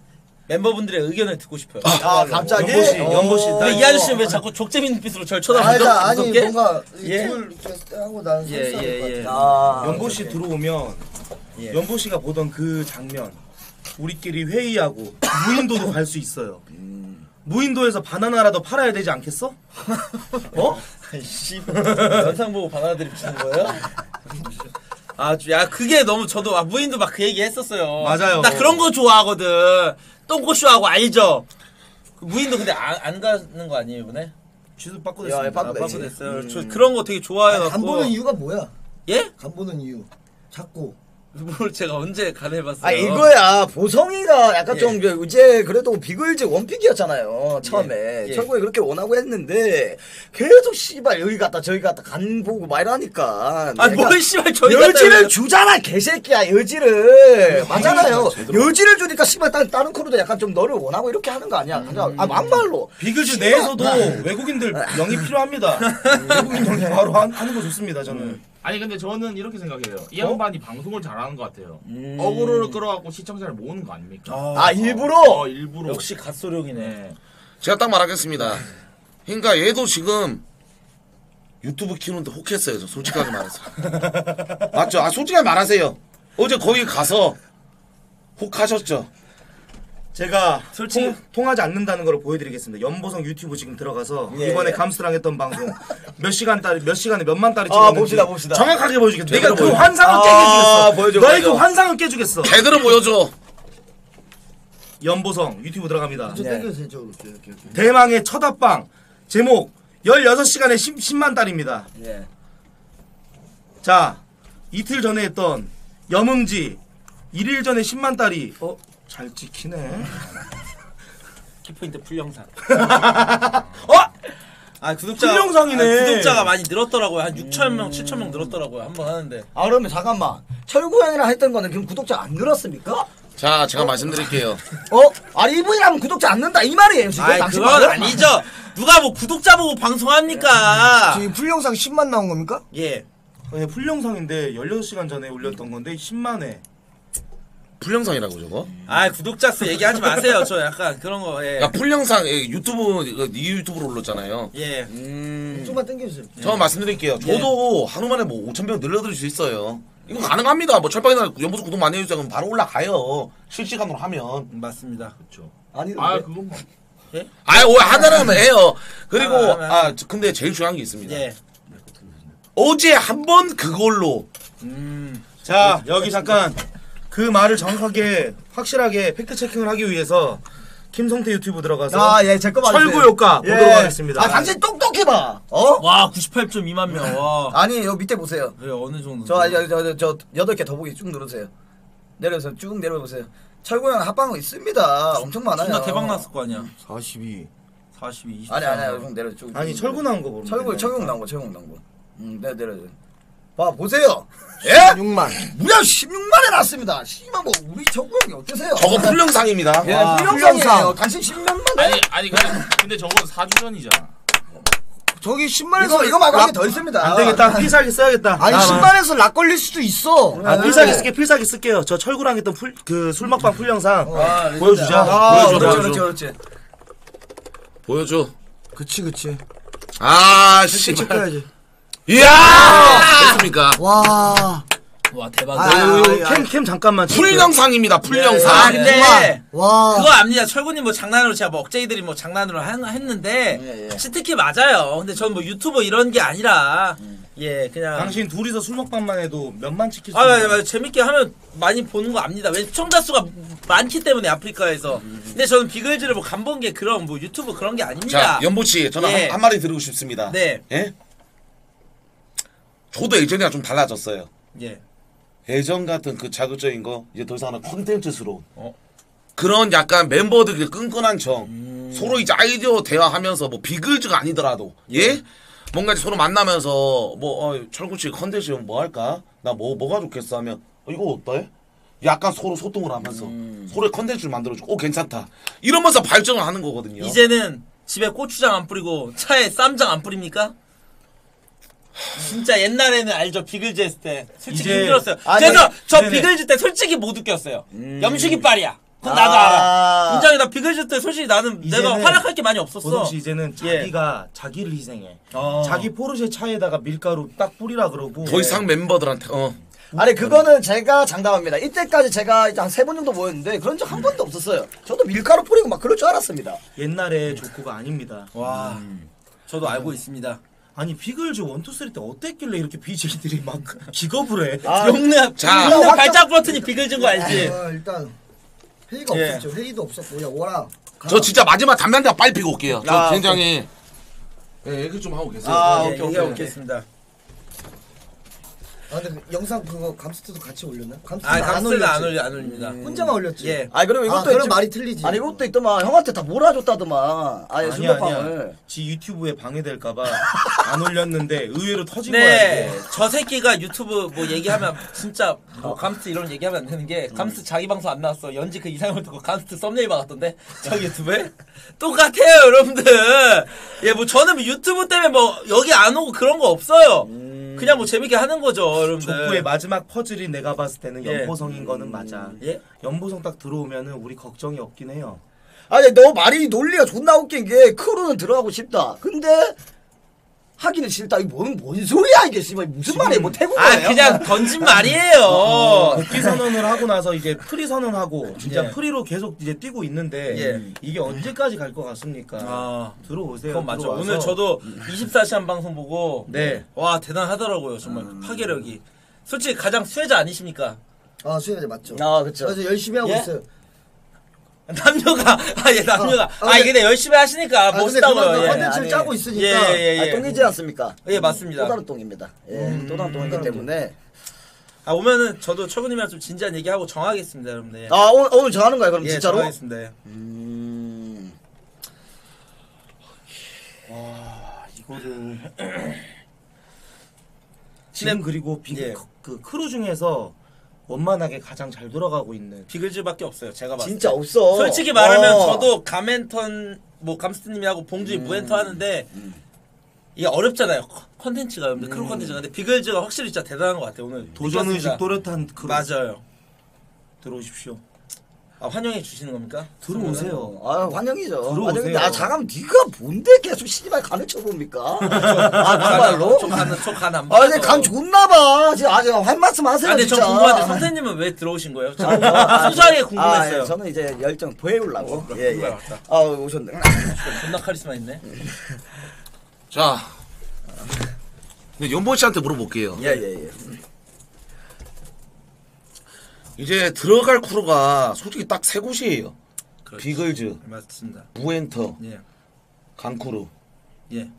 멤버분들의 의견을 듣고 싶어요. 아 갑자기? 연보씨, 어. 연보씨. 근데 이 아저씨는 왜 자꾸 족재밌는 눈빛으로 저를 쳐다보죠? 아니다 아니 무섭게? 뭔가 예. 이툴 이렇게 하고 난 예, 설사할 예, 것 예. 같아. 아, 연보 씨 들어오면 예. 연보 씨가 보던 그 장면 우리끼리 회의하고 무인도도 갈 수 있어요. 무인도에서 바나나라도 팔아야 되지 않겠어? 어? 씨, 영상 보고 바나나들이 비치는 거예요? 아, 야 그게 너무 저도 아, 무인도 막 그 얘기 했었어요. 맞아요. 나 그런 거 좋아하거든. 똥꼬쇼하고 알죠? 무인도 근데 안, 안 가는 거 아니에요 이번에? 취소 빠꾸 야, 됐습니다. 빠꾸 아, 됐지. 됐어요. 음. 저 그런 거 되게 좋아해갖고. 간 보는 이유가 뭐야? 예? 간 보는 이유. 자꾸. 뭘 제가 언제 간 해봤어요? 아 이거야 보성이가 약간 예. 좀 그 이제 그래도 비글즈 원픽이었잖아요 처음에 예. 예. 철구에 그렇게 원하고 했는데 계속 씨발 여기 갔다 저기 갔다 간 보고 막 이러니까 아니 뭘 씨발 저희 여지를 주잖아 개새끼야 여지를 맞잖아요 여지를 주니까 씨발 다른, 다른 크루도 약간 좀 너를 원하고 이렇게 하는 거 아니야 그냥 아 막말로 비글즈 내에서도 외국인들 영이 필요합니다. 외국인 영이 바로 한- 하는 거 좋습니다 저는. 아니 근데 저는 이렇게 생각해요. 이 어? 양반이 방송을 잘하는 것 같아요. 음. 어그로를 끌어갖고 시청자를 모으는 거 아닙니까? 아 일부러 어 일부러. 역시 갓소룡이네. 네. 제가 딱 말하겠습니다. 그러니까 얘도 지금 유튜브 키우는데 혹했어요. 저 솔직하게 말해서. 맞죠? 아 솔직하게 말하세요. 어제 거기 가서 혹하셨죠? 제가 솔직히- 통, 통하지 않는다는 걸 보여드리겠습니다. 연보성 유튜브 지금 들어가서 예, 이번에 예. 감스랑 했던 방송 몇 시간 딸, 몇 시간에 몇만 딸이 아, 찍었는지 봅시다, 봅시다. 정확하게 보여주겠다. 내가 그 보여줘. 환상을 아, 깨주겠어. 보여줘, 너의 보여줘. 그 환상을 깨주겠어. 제대로 보여줘. 연보성 유튜브 들어갑니다. 저 네. 땡겨주세요 저로. 이렇게 이렇게. 대망의 첫 합방 제목 열여섯 시간에 십만 달입니다. 예. 자 이틀 전에 했던 염음지 일일 전에 십만 달이 어? 잘 찍히네. 키포인트 풀영상. 어? 아 구독자 풀영상이네. 아, 구독자가 많이 늘었더라고요. 한 육천 명, 칠천 명 늘었더라고요. 한 번 하는데. 아 그러면 잠깐만 철구 형이랑 했던 거는 그럼 구독자 안 늘었습니까? 자, 제가 말씀드릴게요. 어? 아니 이분이라면 구독자 안 는다 이 말이에요 지금 아이 당신 그건 말은? 아니죠. 누가 뭐 구독자 보고 방송합니까? 지금 풀영상 십만 나온 겁니까? 예. 네, 풀영상인데 열여섯 시간 전에 올렸던 건데 십만 회. 풀영상이라고 저거? 아 구독자 수 얘기하지 마세요. 저 약간 그런 거. 예. 야 풀영상 예, 유튜브 이거 네 유튜브로 올렸잖아요. 예. 음... 좀만 땡겨주세요. 저 말씀드릴게요. 저도 하루 만에 뭐 오천 명 늘려드릴 수 있어요. 이거 가능합니다. 뭐 철방이나 연보수 구독 많이 해주세요. 그럼 바로 올라가요. 실시간으로 하면. 맞습니다. 그렇죠. 아니 아 왜? 그건 뭐. 아예 오 하나라면 해요. 그리고 하나 하면. 아 저- 근데 제일 중요한 게 있습니다. 예. 어제 한 번 그걸로 음. 자 여기 잠깐 그 말을 정확하게 확실하게 팩트 체킹을 하기 위해서 김성태 유튜브 들어가서 아예제거 철구 효과 보도록 하겠습니다. 아 당신 똑똑해봐 어? 와 구십팔 점 이만 명. 와. 아니 여기 밑에 보세요 왜 어느 정도? 저저저 여덟 개 더보기 쭉 누르세요 내려서 쭉 내려보세요 철구 형 합방 있습니다 엄청 많아요 나 대박 났을 거 아니야. 사십이. 사십이, 이십사. 아니 아니 형 내려 쭉 아니 철구 나온 거 보면 철구 되네. 철구 나온 거 철구 나온 거음 내려 내려 봐 보세요 예? 육만. 무려 십육만에 났습니다 씨발 뭐 우리 철구 형이 어떠세요? 저거 풀영상입니다. 예, 와, 풀영상이에요. 풀영상. 당신 십몇만 아니 아니 근데, 근데 저건 사 주 전이잖아. 저기 십만에서 이거 이거 말고 락- 한 개 더 있습니다. 안 되겠다. 필살기 써야겠다. 아니 아, 십만에서 락 걸릴 수도 있어. 아, 필살기 쓸게 필살기 쓸게요. 저 철구랑 했던 풀, 그 술먹방 풀영상 아, 보여주자. 아, 보여줘, 그렇지, 보여줘. 그렇지, 그렇지. 보여줘. 그치 그치. 아 책 씨발. 찍어야지. 이야 됐습니까? 와. 와 대박. 아, 어, 아, 캠, 캠 잠깐만. 찍을게요. 풀영상입니다. 풀영상. 아 근데 와. 그거 압니다. 철구님 뭐 장난으로 제가 뭐 억제이들이 뭐 장난으로 한, 했는데 예, 예. 치트키 맞아요. 근데 전 뭐 유튜버 이런 게 아니라 예 그냥 당신 둘이서 술먹방만 해도 몇만 찍힐 수 아 맞아 있는 맞아 재밌게 하면 많이 보는 거 압니다. 왜 시청자 수가 많기 때문에 아프리카에서. 근데 저는 비글즈를 뭐 간 본 게 그런 뭐 유튜브 그런 게 아닙니다. 자 연보 씨 저는 예. 한, 한 마디 드리고 싶습니다. 네. 예? 저도 예전이랑 좀 달라졌어요. 예. 예전 같은 그 자극적인 거 이제 더 이상은 콘텐츠스러운 어. 그런 약간 멤버들끼리 끈끈한 정 음. 서로 이제 아이디어 대화하면서 뭐 비글즈가 아니더라도 예 뭔가 이제 서로 만나면서 뭐 어, 철구씨 컨텐츠 뭐 할까 나 뭐 뭐가 좋겠어 하면 어, 이거 어때? 약간 서로 소통을 하면서 음. 서로의 컨텐츠를 만들어주고 오 괜찮다 이러면서 발전을 하는 거거든요. 이제는 집에 고추장 안 뿌리고 차에 쌈장 안 뿌립니까? 진짜 옛날에는 알죠 비글즈 했을 때 솔직히 이제- 힘들었어요. 아니, 그래서 저 네네. 비글즈 때 솔직히 못 웃겼어요. 염식이 빨이야. 그건 나도 아. 알아. 인정이 나 비글즈 때 솔직히 나는 내가 이제는 활약할 게 많이 없었어. 보성 씨 이제는 예. 자기가 자기를 희생해. 어. 자기 포르쉐 차에다가 밀가루 딱 뿌리라 그러고. 더 이상 멤버들한테 어. 아니 그거는 제가 장담합니다. 이때까지 제가 이제 한 세 번 정도 모였는데 그런 적 한 번도 없었어요. 저도 밀가루 뿌리고 막 그럴 줄 알았습니다. 옛날에 조코가 아닙니다. 와, 저도 알고 있습니다. 아니 비글즈 원투 쓰리 때 어땠길래 이렇게 비제이들이 막 기겁을 해? 아, 용내, 자. 용내 발작 버튼이 비글즈인 거 알지? 아, 일단 회의가 예. 없었죠. 회의도 없었고 야 오라. 가. 저 진짜 마지막 담배 한 대 빨리 피고 올게요. 저 아, 굉장히 예, 얘기 좀 하고 계세요. 아, 예, 오케이, 오케이, 얘기하고 오케이. 있겠습니다. 아 근데 그 영상 그거 감스트도 같이 올렸나? 감스트 아, 안 감스는 올렸지. 안 올리 안 올립니다. 혼자만 올렸지. 예. 아니 그리고 이것도 아, 그럼 있지. 말이 틀리지. 아니 이것도 있더만 형한테 다 몰아줬다더만. 아예 아니야 술먹방을. 아니야. 지 유튜브에 방해될까봐 안 올렸는데 의외로 터진 네, 거야. 저 새끼가 유튜브 뭐 얘기하면 진짜 뭐 감스트 이런 얘기하면 안 되는 게 감스트 자기 방송 안 나왔어. 연지 그 이상을 듣고 감스트 썸네일 박았던데 저 유튜브에 똑같아요, 여러분들. 예, 뭐 저는 뭐 유튜브 때문에 뭐 여기 안 오고 그런 거 없어요. 그냥 뭐 재밌게 하는 거죠, 여러분들. 조코의 마지막 퍼즐이 내가 봤을 때는 예. 연보성인 거는 맞아. 예? 연보성 딱 들어오면은 우리 걱정이 없긴 해요. 아니 너 말이 논리가 존나 웃긴 게 크루는 들어가고 싶다. 근데 하기는 싫다. 이거 뭔, 뭔 소리야 이게 씨발 무슨 말이야? 뭐 태국어야? 아, 그냥 던진 말이에요. 복귀 선언을 하고 나서 이제 프리 선언하고 진짜 예. 프리로 계속 이제 뛰고 있는데 예. 이게 언제까지 갈 것 같습니까? 아, 들어오세요. 그건 맞죠. 들어와서. 오늘 저도 이십사 시간 방송 보고 네. 와 대단하더라고요. 정말 그 파괴력이. 솔직히 가장 수혜자 아니십니까? 아 수혜자 맞죠. 아 그쵸. 그래서 열심히 하고 예? 있어요. 남녀가 아예 남녀가 아, 아, 근데- 이게 네, 열심히 하시니까 아 근데 멋있다고요. 그거 예. 컨텐츠를 아니, 짜고 예, 있으니까. 예, 예, 아, 예. 똥이지 않습니까? 예, 맞습니다. 또 다른 똥입니다. 예, 음, 또 다른 똥이기 또 다른 때문에. 아 오면은 저도 초구님이랑 좀 진지한 얘기하고 정하겠습니다, 여러분들. 아 오늘 오늘 정하는 거야 그럼 예, 진짜로? 정하겠습니다. 예. 음. 와 이거를 지금 그리고 비, 예. 그 크루 중에서 원만하게 가장 잘 돌아가고 있는 비글즈밖에 없어요. 제가 봤을 때. 진짜 없어. 솔직히 말하면 어. 저도 가멘턴 뭐 감스트님이하고 봉준이 무엔터 하는데 이게 어렵잖아요. 컨- 컨텐츠가 여러분들 크루 컨텐츠가 근데 비글즈가 확실히 진짜 대단한 것 같아요. 오늘 도전의식 느꼈습니다. 또렷한 크루 맞아요. 들어오십시오. 아, 환영해 주시는 겁니까? 들어오세요. 아 환영이죠. 들어오세요. 환영인데 아 잠깐 네가 뭔데 계속 씨발 간을 쳐봅니까? 아 정말로? 저 간은 저 간안 아 근데 간 좋나봐. 지금 아직 한 말씀 하세요 아, 근데 저 진짜. 궁금한데 선생님은 왜 들어오신 거예요? 저 아, 저- 아, 소소하게 아, 궁금했어요. 예, 저는 이제 열정 보여주려고. 예, 예. 맞다. 아 오셨네. 존나 카리스마 있네. 자, 근데 연보 씨한테 물어볼게요. 예, 예, 예. 이제 들어갈 크루가 솔직히 딱 세 곳이에요. 그렇지. 비글즈, 맞습니다. 무엔터, 예. 강크루. 예.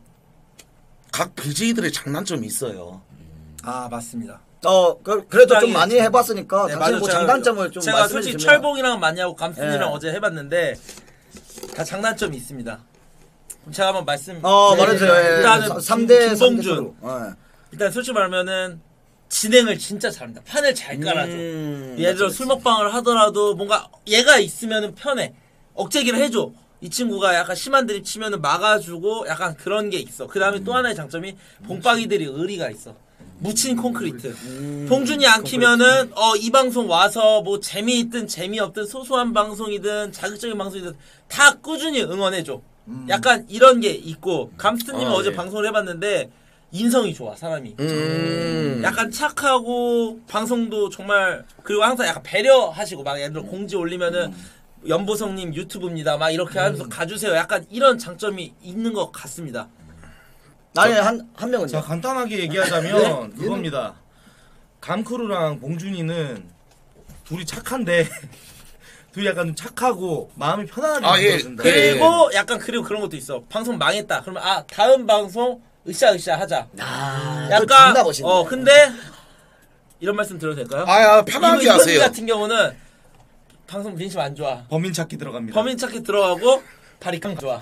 각 비제이들의 장단점이 있어요. 아, 맞습니다. 어 그, 그래도 좀 적당히- 많이 해봤으니까 네, 당신 맞아요. 뭐 제가- 장단점을 좀 제가 말씀해 솔직히 주시면. 철봉이랑 많이 하고 감순이랑 예. 어제 해봤는데 다 장단점이 있습니다. 그럼 제가 한번 말씀. 어 네, 말해주세요. 예, 일단은 삼 대 김봉준. 어. 일단 솔직히 말하면은 진행을 진짜 잘한다. 판을 잘 깔아줘. 음, 예를 들어 맞지, 술 먹방을 하더라도 뭔가 얘가 있으면은 편해. 억제기를 해줘. 이 친구가 약간 심한 드립 치면은 막아주고 약간 그런 게 있어. 그 다음에 또 하나의 장점이 봉박이들이 의리가 있어. 묻힌 콘크리트. 음, 봉준이 안 키면은 어 이 방송 와서 뭐 재미있든 재미없든 소소한 방송이든 자극적인 방송이든 다 꾸준히 응원해줘. 약간 이런 게 있고 감스트님은 아, 어제 예. 방송을 해봤는데 인성이 좋아 사람이. 음. 약간 착하고 방송도 정말 그리고 항상 약간 배려하시고 막 예를 들어 공지 올리면은 연보성님 유튜브입니다 막 이렇게 하면서 가주세요. 약간 이런 장점이 있는 것 같습니다. 아니 한한 명은요. 자 간단하게 얘기하자면 그겁니다. 감크루랑 봉준이는 둘이 착한데 둘이 약간 좀 착하고 마음이 편안하게 아, 예. 만들어준다. 예. 그리고 약간 그리고 그런 것도 있어. 방송 망했다. 그러면 아 다음 방송 으쌰으쌰 하자. 아, 그거 약간 존나 멋있네. 어 근데 이런 말씀 드려도 될까요? 아야 편하게 이분 하세요. 같은 경우는 방송 민심 안 좋아. 범인 찾기 들어갑니다. 범인 찾기 들어가고 바리깡 좋아.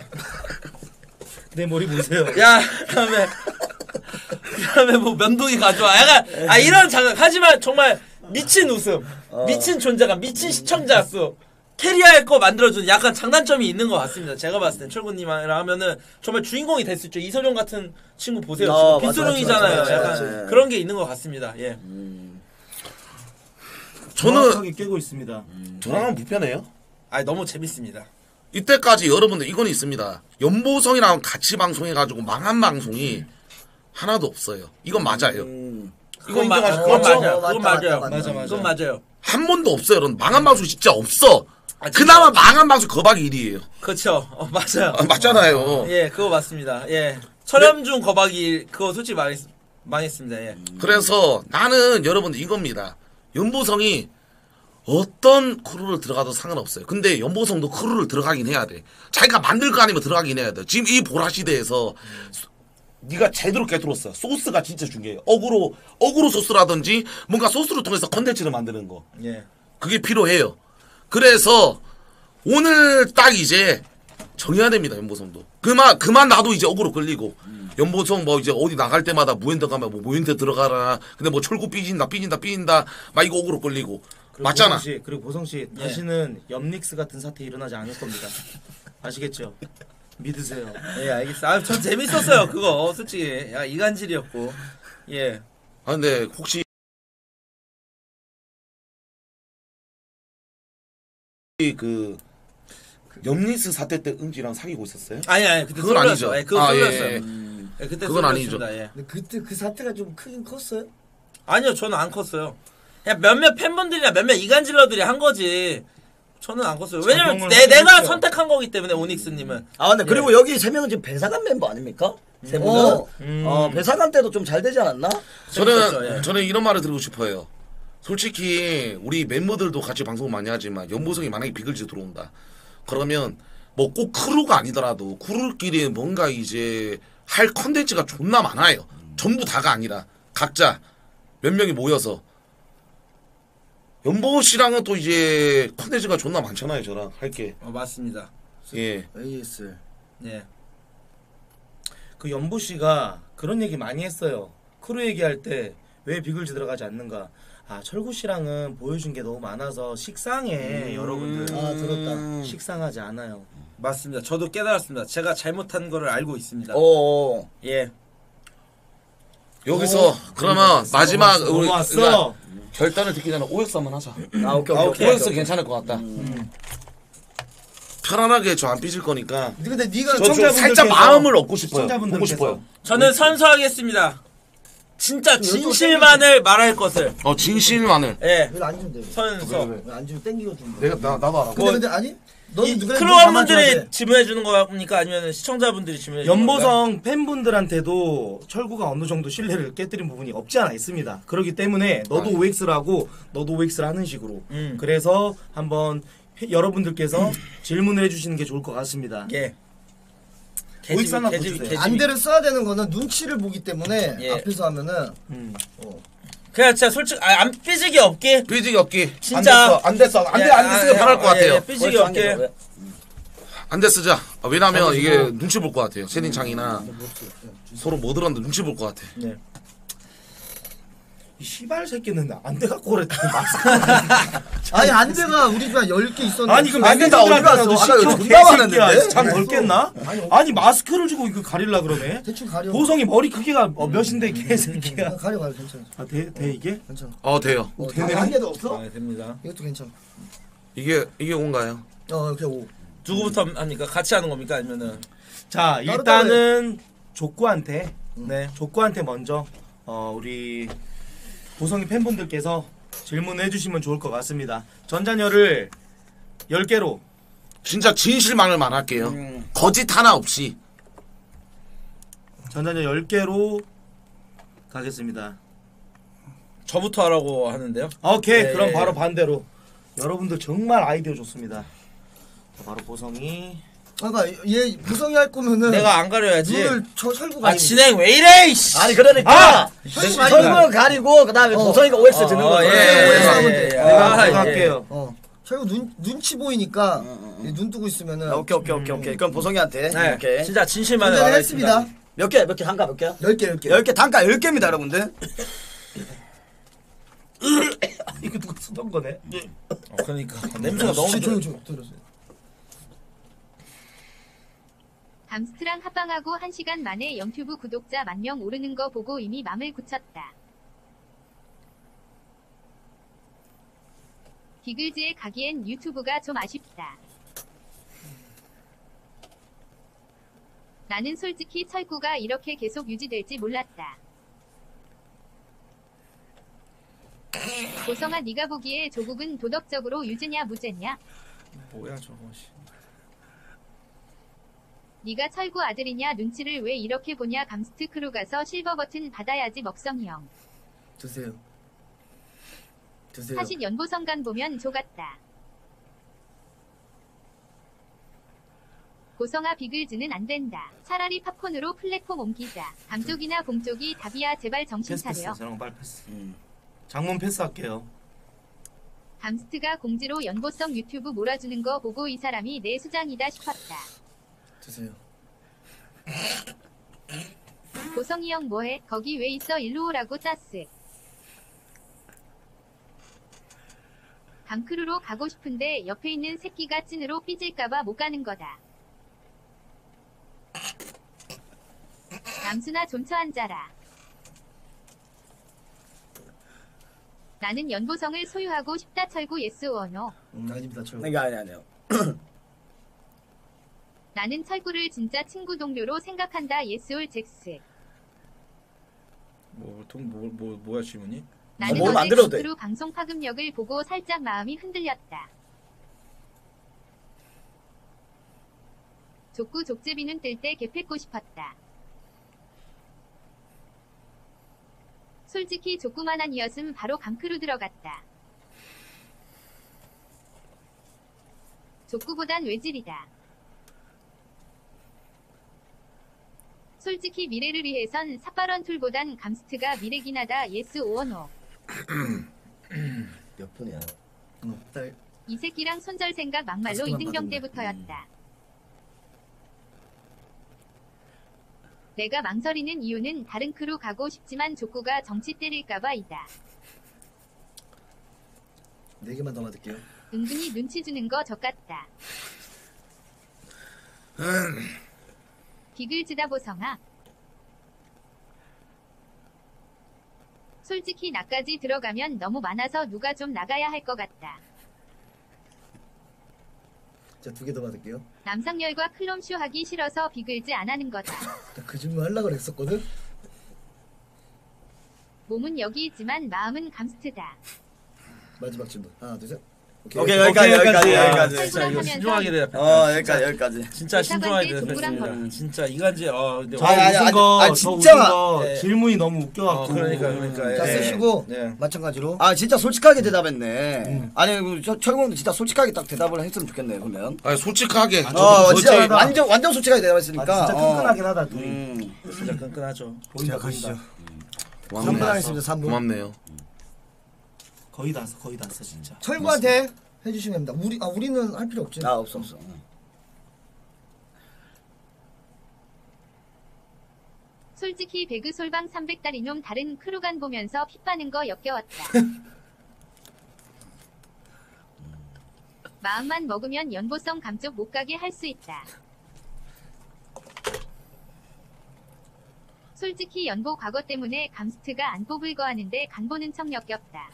내 머리 보세요. 야 그다음에 그다음에 뭐 면도기 가져와. 약간 아 이런 장면. 하지만 정말 미친 웃음, 미친 존재감, 미친 시청자 수. 캐리할 거 만들어주는 약간 장단점이 있는 것 같습니다. 제가 봤을 땐 철구님이랑 하면은 정말 주인공이 될 수 있죠. 이소룡 같은 친구 보세요. 어, 지금 맞아, 빗소룡이잖아요. 맞아, 맞아, 약간 맞아. 그런 게 있는 것 같습니다. 예. 저는 정확하게 깨고 있습니다. 저랑은 불편해요. 아 너무 재밌습니다. 이때까지 여러분들 이건 있습니다. 연보성이랑 같이 방송해가지고 망한 방송이 하나도 없어요. 이건 맞아요. 음. 이거 마- 인정하실 그건 거죠? 맞아요. 어, 그건 맞다, 맞아요. 맞다, 맞아, 맞아. 그건 맞아요. 한 번도 없어요. 여러분 망한 방송 진짜 없어. 아, 진짜 그나마 망한 방송 거박이 일이에요. 그렇죠. 어, 맞아요. 아, 맞잖아요. 예, 그거 맞습니다. 예, 철염중 거박이 그거 솔직히 많이 많이 했습니다. 예. 그래서 나는 여러분들 이겁니다. 연보성이 어떤 크루를 들어가도 상관없어요. 근데 연보성도 크루를 들어가긴 해야 돼. 자기가 만들 거 아니면 들어가긴 해야 돼. 지금 이 보라 시대에서 네가 제대로 깨뚫었어. 소스가 진짜 중요해요. 어그로 어그로 소스라든지 뭔가 소스를 통해서 컨텐츠를 만드는 거. 예. 그게 필요해요. 그래서 오늘 딱 이제 정해야 됩니다. 연보성도 그만 그만 나도 이제 어그로 끌리고 연보성 뭐 이제 어디 나갈 때마다 무엔터 가면 뭐 무엔터 들어가라. 근데 뭐 철구 삐진다 삐진다 삐진다 막 이거 어그로 끌리고 그리고 맞잖아. 보성 씨, 그리고 보성 씨 다시는 염닉스 같은 사태 일어나지 않을 겁니다. 아시겠죠? 믿으세요. 예, 알겠어. 아, 전 재밌었어요. 그거 솔직히 야 이간질이었고. 예. 아 근데 혹시 그 염리스 사태 때 은지랑 사귀고 있었어요? 아니 아니 그때 그건 솔로였어. 아니죠. 예, 그거 아, 솔로였어요. 예, 예. 예, 그때 그건 솔로였습니다. 예. 근데 그때 그 사태가 좀 크긴 컸어요? 아니요, 저는 안 컸어요. 그냥 몇몇 팬분들이나 몇몇 이간질러들이 한 거지. 저는 안 컸어요. 왜냐면 작용을 내, 내가 했죠. 선택한 거기 때문에 오닉스님은. 아 근데 그리고 여기 세 명은 지금 배사관 멤버 아닙니까? 세 분은 어. 어, 배사관 때도 좀 잘 되지 않았나? 재밌었죠, 저는 예. 저는 이런 말을 드리고 싶어요. 솔직히 우리 멤버들도 같이 방송을 많이 하지만 연보성이 만약에 비글즈 들어온다. 그러면 뭐 꼭 크루가 아니더라도 크루끼리 뭔가 이제 할 컨텐츠가 존나 많아요. 전부 다가 아니라 각자 몇 명이 모여서 연보 씨랑은 또 이제 컨텐츠가 존나 많잖아요. 저랑 할게. 어, 맞습니다. 예. 에이에스. 예. 그 연보 씨가 그런 얘기 많이 했어요. 크루 얘기할 때 왜 비글즈 들어가지 않는가? 아 철구 씨랑은 보여준 게 너무 많아서 식상해 여러분들. 아 들었다. 식상하지 않아요. 맞습니다. 저도 깨달았습니다. 제가 잘못한 거를 알고 있습니다. 어. 예. 여기서 그러면 마지막 넘어왔어, 우리 넘어왔어. 우리가 결단을 듣기 전에 오엑스 한번 하자. 아 오케이 아, 오케이. 오케이. 오엑스 괜찮을 것 같다. 편안하게 저 안 삐질 거니까. 근데 네가 저 좀 시청자분들께서- 살짝 마음을 얻고 싶어요. 시청자분들께서- 보고 싶어요. 저는 선서하겠습니다. 진짜 진실만을 말할 것을. 어 진실만을. 예. 왜 앉으면 돼? 선서. 왜 앉으면 땡기고 좀. 내가 나 나도 알아. 근데 근데 아니? 너는 이 누가 크루원분들이 질문해 주는 겁니까? 아니면 시청자분들이 질문해 주는 겁니까? 연보성 팬분들한테도 철구가 어느 정도 신뢰를 깨뜨린 부분이 없지 않아 있습니다. 그렇기 때문에 너도 아. 오엑스라고 너도 오엑스를 하는 식으로. 음. 그래서 한번 해- 여러분들께서 질문을 해주시는 게 좋을 것 같습니다. 예. 오익스 하나 더 개집이, 주세요. 개집이. 안대를 써야 되는 거는 눈치를 보기 때문에 예. 앞에서 하면은 음. 그냥 진짜 솔직히 아, 안 삐지기 없게. 삐지기 없기. 진짜. 안 됐어. 안 됐어. 안 돼. 예, 안 아, 됐으면 예, 바랄 것 아, 같아요. 예, 삐지기 없게. 안 됐으자. 아, 왜냐면 이게 눈치 볼 것 같아요. 채팅창이나 서로 뭐 들었는데 눈치 볼 것 같아. 네. 이 씨발 새끼는 안 돼 갖고 그랬더니 아니 안대가 우리 집에 열 개 있었는데 아니 그럼 안 된다, 어디 갔어? 아까 시켜 존나 많았는데? 개새끼야. 잠덜 깼나? 아니 마스크를 주고 이거 가릴라 그러네. 대충 가려. 보성이 머리 크기가 어, 몇인데 개새끼야. 가려 가려 괜찮아. 아, 돼, 돼 이게? 괜찮아. 어 돼요. 어, 되네. 한 개도 없어? 아, 됩니다. 이것도 괜찮아. 이게 이게 온가요? 어 그냥 오. 누구부터 합니까? 같이 하는 겁니까? 아니면은 자 따로 일단은 족구한테 네. 족구한테 먼저 어, 우리 보성이 팬분들께서 질문해 주시면 좋을 것 같습니다. 전자녀를 열 개로 진짜 진실만을 말할게요. 거짓 하나 없이. 전자녀 열 개로 가겠습니다. 저부터 하라고 하는데요. 오케이 네, 그럼 예, 바로 예. 반대로 여러분들 정말 아이디어 좋습니다. 자, 바로 보성이 그러니까 얘 무성이 할 거면은 내가 안 가려야지. 눈을 저 설구 아 가리면 진행 왜 이래? 이씨. 아니 그러니까 아! 설구 가리고 그다음에 어. 보성이가 오엑스 드는 어, 거죠. 예, 예, 예, 예, 예, 예. 내가 아, 내가 예. 할게요. 어 설구 눈 눈치 보이니까 이눈 뜨고 있으면은 아, 오케이 오케이 오케이 오케이. 그럼 보성이한테 네. 오케이. 진짜 진실만을 전자를 말하겠습니다. 했습니다. 몇 개? 몇 개? 단가 몇 개야? 열 개 열 개. 열 개 단가 열 개입니다, 여러분들. 이거 누가 쓰던 거네? 어, 그러니까 냄새가 너무 조용 조용 조용 들었어요. 감스트랑 합방하고 한 시간 만에 영튜브 구독자 만 명 오르는 거 보고 이미 맘을 굳혔다. 비글즈에 가기엔 유튜브가 좀 아쉽다. 나는 솔직히 철구가 이렇게 계속 유지될지 몰랐다. 고성아 네가 보기에 조국은 도덕적으로 유죄냐 무죄냐? 뭐야 저거. 씨. 네가 철구 아들이냐 눈치를 왜 이렇게 보냐. 감스트 크루 가서 실버 버튼 받아야지 먹성이 형. 드세요. 드세요. 사실 연보성간 보면 족같다. 고성아 비글즈는 안 된다. 차라리 팝콘으로 플랫폼 옮기자. 감쪽이나 봉쪽이 답이야. 제발 정신 패스 패스. 차려. 저런 거 빨리 패스. 음. 장문 패스할게요. 감스트가 공지로 연보성 유튜브 몰아주는 거 보고 이 사람이 내 수장이다 싶었다. 드세요. 고성이 형 뭐해? 거기 왜 있어? 일로 오라고. 짜스. 강크루로 가고 싶은데 옆에 있는 새끼가 찐으로 삐질까봐 못 가는 거다. 남순아 좀처 앉아라. 나는 연보성을 소유하고 싶다. 철구 예스 원호. 음, 아닙니다 철구. 이게 아니 아니요. 나는 철구를 진짜 친구 동료로 생각한다. 예스올 잭스. 뭐동뭐 뭐 뭐야 질문이? 나는 뭘 어제 만들어도 돼. 강크루 방송 파급력을 보고 살짝 마음이 흔들렸다. 족구 족제비는 뜰 때 개패고 싶었다. 솔직히 족구만 아니었음 바로 강크루 들어갔다. 족구보단 외질이다. 솔직히 미래를 위해선 삿발원 툴보단 감스트가 미래긴 하다. 예스 오원호. 몇 분이야? 응, 딸. 이 새끼랑 손절 생각 막말로 가스만 이등병 받으면 때부터였다. 내가 망설이는 이유는 다른 크루 가고 싶지만 족구가 정치 때릴까봐이다. 네 개만 더 받을게요. 은근히 눈치 주는 거 적같다. 비글즈다 보성아. 솔직히 나까지 들어가면 너무 많아서 누가 좀 나가야 할 것 같다. 자, 두 개 더 받을게요. 남상열과 클롬쇼 하기 싫어서 비글즈 안 하는 거다. 그 질문 하려고 그랬었거든? 몸은 여기 있지만 마음은 감스트다. 마지막 질문. 하나, 둘, 셋. 오케이 여기까지 여기까지 아, 여기까지. 진짜 이거 하면서- 신중하게 대답했다. 어 여기까지 여기까지. 진짜 신중하게 대사관계 족구랑 대답했습니다. 진짜 이간질 어 근데 저 아니, 아니, 웃은 아니, 거, 아니, 저 진짜. 웃은 거 네. 질문이 너무 웃겨갖고. 어, 그러니까, 그러니까, 자, 네. 쓰시고 네. 마찬가지로. 아 진짜 솔직하게 대답했네. 아니 그 저- 철공도 진짜 솔직하게 딱 대답을 했으면 좋겠네요 그러면. 아니 솔직하게. 어 진짜 솔직하다. 완전 완전 솔직하게 대답했으니까. 아, 진짜 어. 끈끈하긴 하다 둘이. 음. 진짜 끈끈하죠. 보인다 자, 가시죠. 보인다. 삼 분 고맙네요. 하겠습니다, 삼 분. 고맙네요. 거의 다 왔어 거의 다 왔어 진짜. 철구한테 해주시면 됩니다. 우리, 아, 우리는 할 필요 없지. 아 없어 없어. 솔직히 배그 솔방 삼백 달이 놈 다른 크루간 보면서 피 빠는 거 역겨웠다. 마음만 먹으면 연보성 감쪽 못 가게 할 수 있다. 솔직히 연보 과거 때문에 감스트가 안 뽑을 거 하는데 간 보는 척 역겹다.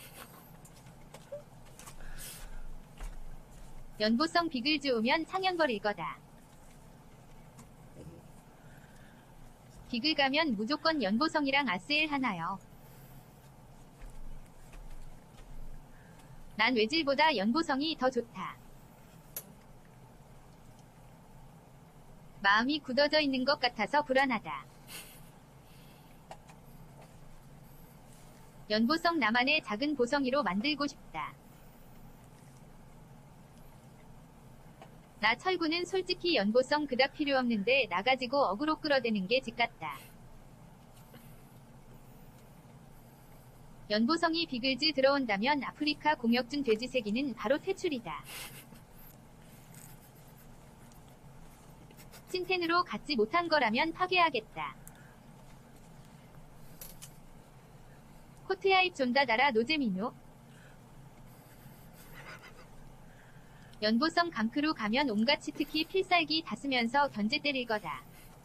연보성 비글즈 오면 상연버릴 거다. 비글 가면 무조건 연보성이랑 아스엘 하나요. 난 외질보다 연보성이 더 좋다. 마음이 굳어져 있는 것 같아서 불안하다. 연보성 나만의 작은 보성이로 만들고 싶다. 나 철구는 솔직히 연보성 그닥 필요 없는데 나 가지고 어그로 끌어대는 게 직같다. 연보성이 비글즈 들어온다면 아프리카 공혁준 돼지새끼는 바로 퇴출이다. 찐텐으로 갖지 못한 거라면 파괴하겠다. 코트야입 존다 달아 노재민호. 연보성 감크루 가면 온갖 치트키 필살기 다 쓰면서 견제 때릴 거다.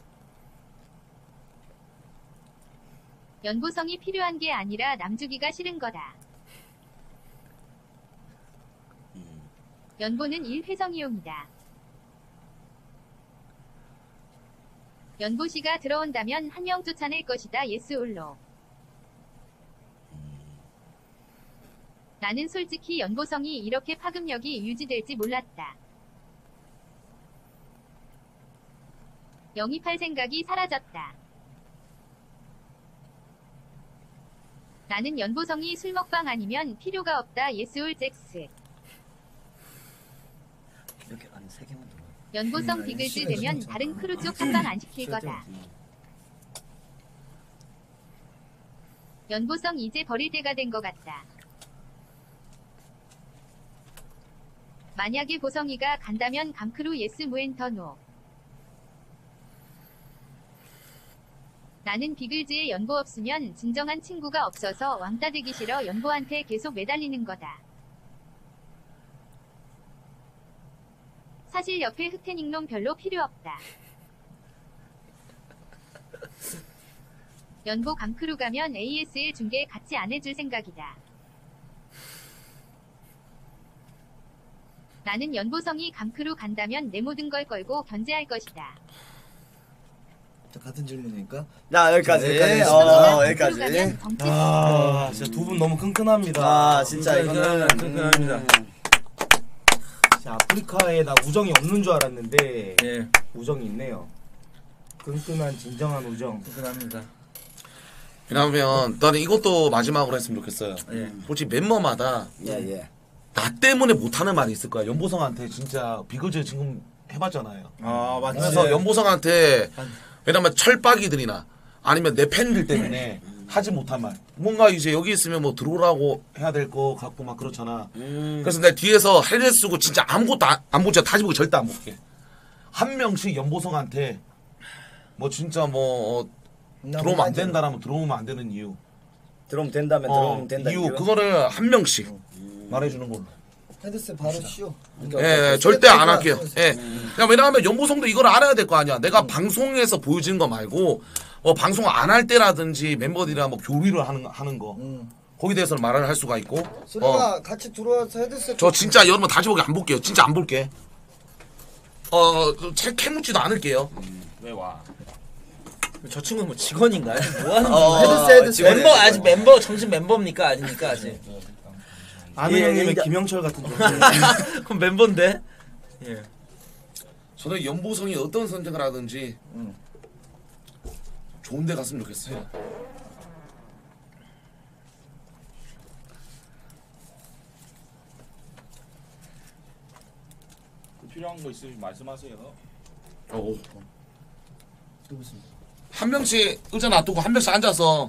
연보성이 필요한 게 아니라 남주기가 싫은 거다. 연보는 일 회성이용이다. 연보씨가 들어온다면 한 명 쫓아낼 것이다. 예스 올로. 나는 솔직히 연보성이 이렇게 파급력이 유지될지 몰랐다. 영입할 생각이 사라졌다. 나는 연보성이 술 먹방 아니면 필요가 없다. 예스 올 잭스. 이렇게 아니 세 개만 더. 연보성 비글즈 되면 다른 크루 쪽 합방 안 시킬 거다. 연보성 이제 버릴 때가 된 것 같다. 만약에 보성이가 간다면 감크루 예스 무엔터노. 나는 비글즈에 연보 없으면 진정한 친구가 없어서 왕따 되기 싫어 연보한테 계속 매달리는 거다. 사실 옆에 흑태닝놈 별로 필요 없다. 연보 감크루 가면 에이에스엘 중계 같이 안 해줄 생각이다. 나는 연보성이 감크루 간다면 내 모든 걸 걸고 견제할 것이다. 자, 같은 질문이니까. 자 여기까지. 네, 여기까지 어, 감크루 여기까지. 가면 덩치 아 진짜 두 분 너무 끈끈합니다. 아 진짜 끈끈, 이거는 끈끈합니다. 음. 진짜 아프리카에 나 우정이 없는 줄 알았는데 예, 우정이 있네요. 끈끈한 진정한 우정. 끈끈합니다. 왜냐면 나는 이것도 마지막으로 했으면 좋겠어요. 예. 솔직히 멤버마다 예예. 나 때문에 못하는 말이 있을 거야. 연보성한테 진짜 비글즈 지금 해봤잖아요. 아 맞지. 그래서 연보성한테 왜냐면 철박이들이나 아니면 내 팬들 때문에 하지 못한 말. 뭔가 이제 여기 있으면 뭐 들어오라고 해야 될 거 같고 막 그렇잖아. 음. 그래서 내가 뒤에서 헬멧 쓰고 진짜 아무것도 안, 안 보자 다지보기 절대 안 볼게. 한 명씩 연보성한테 뭐 진짜 뭐 어, 들어오면 안 된다라면 들어오면 안 되는 이유. 들어오면 된다면 어, 들어오면 된다. 이유 그거를 한 명씩 말해주는 걸로. 헤드셋 바로 쉬어. 예, 예, 절대 안 할게요. 예. 그냥 왜냐하면 연보성도 이걸 알아야 될 거 아니야. 내가 방송에서 보여지는 거 말고 어, 방송 안 할 때라든지 멤버들이랑 뭐 교류를 하는 하는 거 응. 거기에 대해서는 말을 할 수가 있고. 수리가 어, 같이 들어와서 헤드셋. 저 진짜 여러분 다시 보기 안 볼게요. 진짜 안 볼게. 어, 책 캐묻지도 않을게요. 왜 와? 저 친구는 뭐 직원인가요? 뭐 하는 어, 거예요? 헤드셋, 헤드셋. 멤버 아직 멤버 정식 멤버입니까? 아닙니까 아직? 아는 예, 형님의 일단- 김영철 같은 분. 그럼 멤버인데? 예. 저는 연보성이 어떤 선택을 하든지 좋은 데 갔으면 좋겠어요. 그 필요한 거 있으면 말씀하세요. 어, 또 무슨? 한 명씩 의자 놔두고 한 명씩 앉아서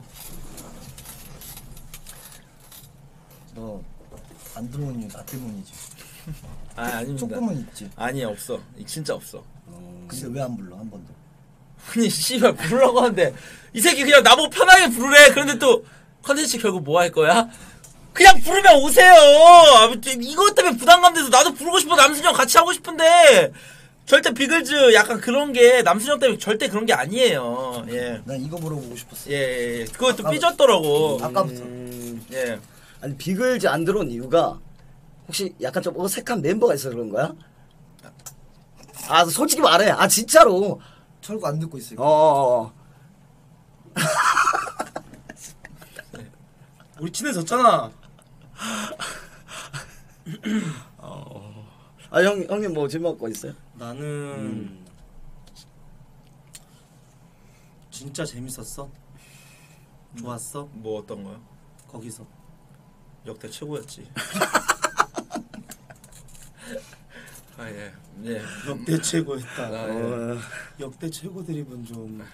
너안 들어오는 이유 나 때문이지. 아 아닙니다. 조금은 있지. 아니 없어. 진짜 없어. 근데 왜 안 불러 한 번도? 아니 씨발 부르라고 하는데 이 새끼 그냥 나보고 편하게 부르래. 그런데 또 컨텐츠 결국 뭐 할 거야? 그냥 부르면 오세요. 아, 이것 때문에 부담감 돼서 나도 부르고 싶어. 남순영 같이 하고 싶은데 절대 비글즈 약간 그런 게 남순영 때문에 절대 그런 게 아니에요. 예. 난 이거 물어보고 싶었어. 예, 예, 예. 그것도 삐졌더라고. 아까부터. 음. 예. 아니 비글즈 안 들어온 이유가 혹시 약간 좀 어색한 멤버가 있어서 그런 거야? 아 솔직히 말해. 아 진짜로. 철구 안 듣고 있어. 어. 어, 어. 우리 친해졌잖아. 아 형, 형님 뭐 질문 갖고 있어요? 나는 음. 진짜 재밌었어. 좋았어. 뭐 어떤 거요? 거기서. 역대 최고였지. 아 예. 예. 역대 최고였다. 아, 예. 어. 역대 최고 드립은 좀.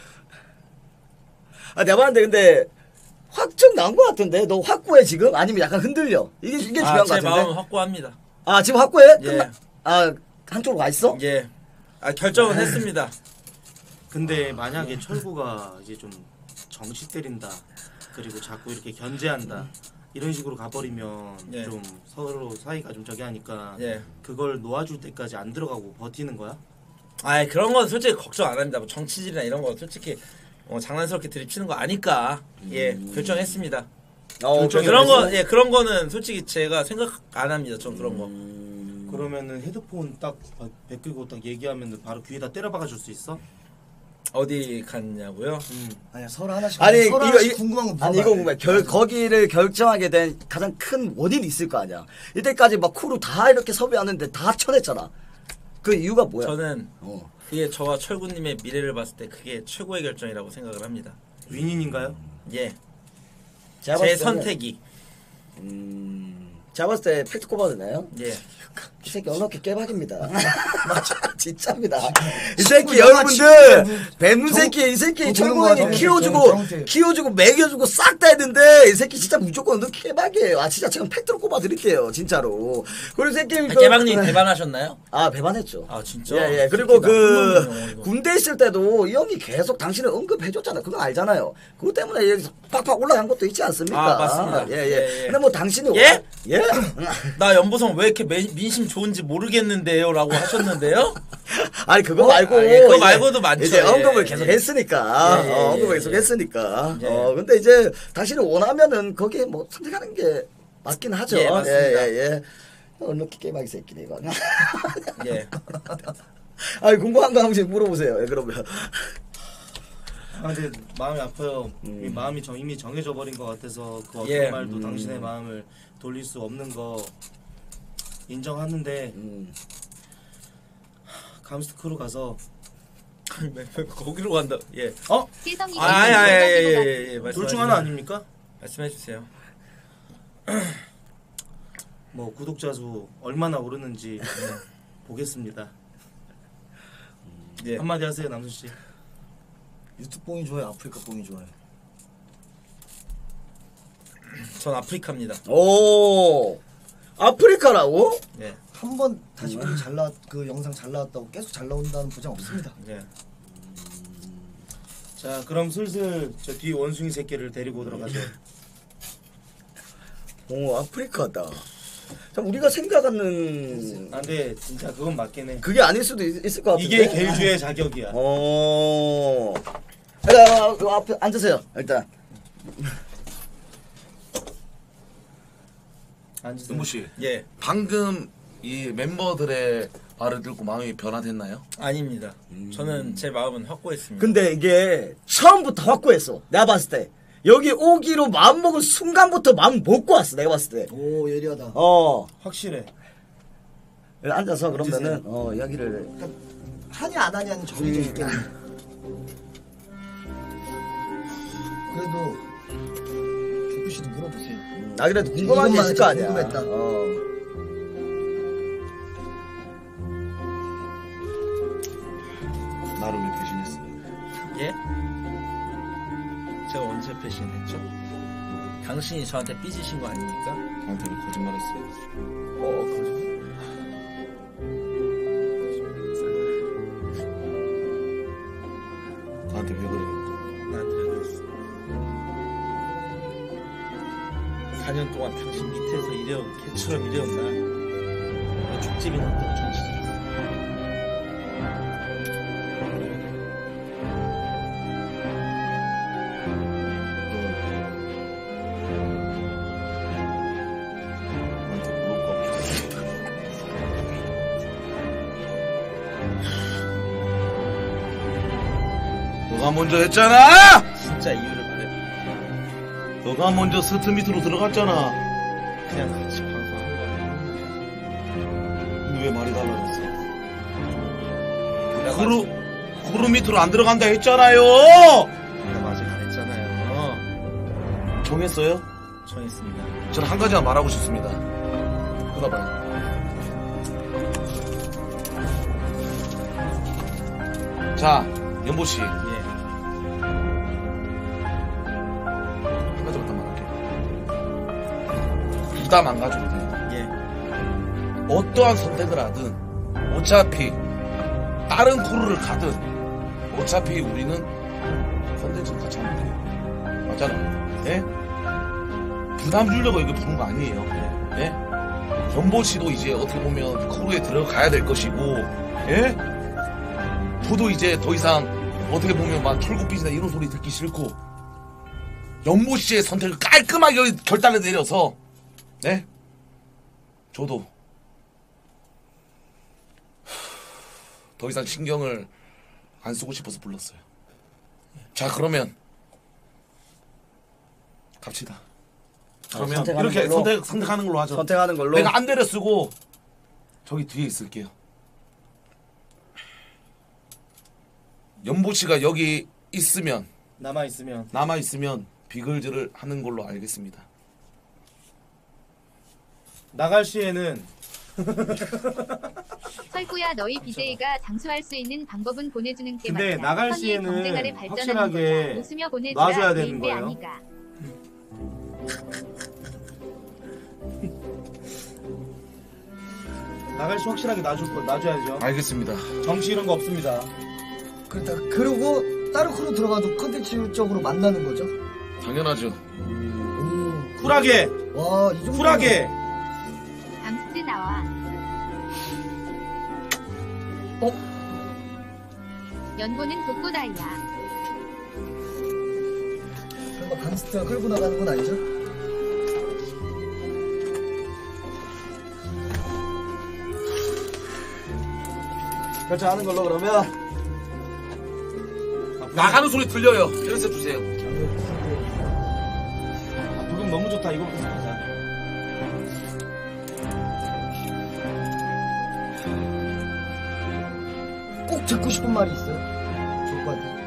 아 내가 봤는데 근데 확정 난 거 같은데 너 확고해 지금? 아니면 약간 흔들려? 이게 이게 중요한 아, 거 제 같은데. 마음은 확고합니다. 아 지금 확고해? 예. 끝나- 아 한쪽으로 가 있어? 예. 아 결정은 했습니다. 근데 만약에 철구가 이제 좀 정치 때린다. 그리고 자꾸 이렇게 견제한다. 이런 식으로 가버리면 예. 좀 서로 사이가 좀 저기 하니까 예. 그걸 놓아줄 때까지 안 들어가고 버티는 거야? 아 그런 건 솔직히 걱정 안 합니다. 뭐 정치질이나 이런 거 솔직히 어, 장난스럽게 들이치는 거 아니까 예 결정했습니다. 어, 그런 거 예 그런 거는 솔직히 제가 생각 안 합니다. 전 그런 거. 그 그러면은 헤드폰 딱 벗기고 딱 얘기하면 바로 귀에다 때려박아 줄 수 있어? 어디 갔냐고요? 음. 아니야 서로 하나씩. 아니 서로 이거 하나씩 이- 궁금한 거 아니 이거 물어봐야 궁금해. 돼. 결 거기를 결정하게 된 가장 큰 원인이 있을 거 아니야. 이때까지 막 크루 다 이렇게 섭외하는데 다 쳐냈잖아. 그 이유가 뭐야? 저는 어. 그게 저와 철구님의 미래를 봤을 때 그게 최고의 결정이라고 생각을 합니다. 윈인인가요? 예, 제가 제 봤을 때는- 선택이. 음, 제가 봤을 때 팩트 꼽아도나요? 예. 이 새끼 언어키 깨박입니다. 맞아, 진짜입니다. 이 새끼 영화 여러분들 친구, 뱀 정- 새끼 이 새끼 정- 철구형이 정태, 키워주고 정태. 키워주고 먹여주고 싹 다 했는데 이 새끼 진짜 무조건 언어 깨박이에요. 아 진짜 제가 팩트로 꼽아드릴게요, 진짜로. 그리고 이 새끼 아, 그- 개방님 배반하셨나요? 아 배반했죠. 아 진짜? 예, 예. 그리고 새끼 나쁜 그 놈이네요, 이거. 군대 있을 때도 이 형이 계속 당신을 언급해줬잖아. 그거 알잖아요. 그것 때문에 여기서 팍팍 올라간 것도 있지 않습니까? 아, 맞습니다. 예, 예. 예, 예. 근데 뭐 당신이 예? 와- 예? 나 연보성 왜 이렇게 매- 민심 좋은지 모르겠는데요라고 하셨는데요? 아니 그거 어? 말고 아, 예, 그거 이제- 말고도 많죠. 이제 예, 언급을 예. 계속 했으니까 예, 예, 어, 언급을 예, 계속 예. 했으니까 예. 어 근데 이제 당신이 원하면은 거기에 뭐 선택하는 게 맞긴 하죠. 예, 맞습니다. 예, 예. 얼룩기 깨박이 새끼네 이거. 예. 아니 궁금한 거 한 번씩 물어보세요. 예, 그러면. 아 근데 마음이 아파요. 이 마음이 정, 이미 정해져 버린 것 같아서 그 어떤 예. 말도 음. 당신의 마음을 돌릴 수 없는 거 인정하는데 음. 감스트 크루 가서 거기로 간다. 예. 어? 혜성이 아, 아니, 아니, 아니, 예, 예, 예, 둘 중 하나 아닙니까? 말씀해 주세요. 뭐 구독자 수 얼마나 오르는지 보겠습니다. 예. 한마디 하세요 남순 씨. 유튜브 뽕이 좋아요. 아프리카 뽕이 좋아요. 전 아프리카입니다. 오 아프리카라고? 예. 한 번 다시 보기 잘 나왔 그 영상 잘 나왔다고 계속 잘 나온다는 보장 없습니다. 예. 자 그럼 슬슬 저 뒤 원숭이 새끼를 데리고 오도록 하죠. 오 아프리카다. 자 우리가 생각하는 아 근데 진짜 그건 맞긴 해. 그게 아닐 수도 있, 있을 것 같은데. 이게 겔주의 자격이야. 어. 자, 그 앞에 앉으세요. 일단. 앉으세요. 윤보 씨, 예. 방금 이 멤버들의 말을 듣고 마음이 변화됐나요? 아닙니다. 저는 제 마음은 확고했습니다. 근데 이게 처음부터 확고했어. 내가 봤을 때. 여기 오기로 마음 먹은 순간부터 마음 먹고 왔어. 내가 봤을 때. 오 예리하다. 어. 확실해. 여기 앉아서 그러면은 앉으세요. 어 이야기를. 하냐 안 하냐는 정해져 있겠네. 그래도 조구 씨도 물어보세요. 아 그래도 궁금한 게 이것만 있을 거 아니야. 궁금했다. 어. 나를 왜 배신했어? 예? 제가 언제 배신했죠? 당신이 저한테 삐지신 거 아닙니까? 나한테 왜 거짓말했어요? 어, 거짓말. 나한테 왜 그래? 나한테 왜 그랬어? 사 년 동안 당신 밑에서 일해온 개처럼 일해온 나 족집이 났다고 전치질했어. 나한테 물을 거 없어. 너가 먼저 했잖아! 진짜 이유를 말해. 너가 먼저 스트 밑으로 들어갔잖아. 그냥 같이 방송한 거야. 근데 왜 말이 달라졌어? 내가 구루, 아직- 구루 밑으로 안 들어간다 했잖아요! 내가 아직 안 했잖아요. 정했어요? 정했습니다. 저는 한 가지만 말하고 싶습니다. 끊어봐요. 자, 연보씨. 예. 한 가지만 더 말할게요. 부담 안 가져도 돼요. 예. 어떠한 선택을 하든, 어차피, 다른 크루를 가든, 어차피 우리는 컨텐츠를 같이 하면 돼요. 맞잖아. 예? 부담 주려고 이거 부른 거 아니에요. 예? 연보씨도 이제 어떻게 보면 크루에 들어가야 될 것이고, 예? 저도 이제 더 이상 어떻게 보면 막 철국빚이나 이런 소리 듣기 싫고, 연보씨의 선택을 깔끔하게 결단을 내려서, 네? 저도 더 이상 신경을 안 쓰고 싶어서 불렀어요. 자 그러면 갑시다. 그러면 선택하는 이렇게 걸로? 선택 선택하는 걸로 하죠. 선택하는 걸로. 내가 안대를 쓰고 저기 뒤에 있을게요. 연보 씨가 여기 있으면 남아 있으면 남아 있으면 비글즈를 하는 걸로 알겠습니다. 나갈 시에는 설구야 너희 비제이가 장수할 수 있는 방법은 보내주는 게 근데 맞다. 나갈 선의의 시에는 경쟁아래 발전하는 확실하게 거다. 웃으며 보내주라. 놔줘야 되는 개인배 거예요. 아니가. 나갈 시 확실하게 놔줄 거 놔줘야죠. 알겠습니다. 정치 이런 거 없습니다. 그렇다. 그리고 다른 크루 들어가도 컨텐츠적으로 만나는 거죠. 당연하죠. 오. 쿨하게 와, 이 정도. 쿨하게. 감스트 나와. 어? 연보는 독고다이야. 그런 거 방스트가 끌고 나가는 건 아니죠? 결정하는 걸로 그러면. 나가는 소리 들려요. 연습 주세요. 아, 부금 너무 좋다. 이거 보겠습니다. 꼭 듣고 싶은 말이 있어요. 좋을 것 같아요.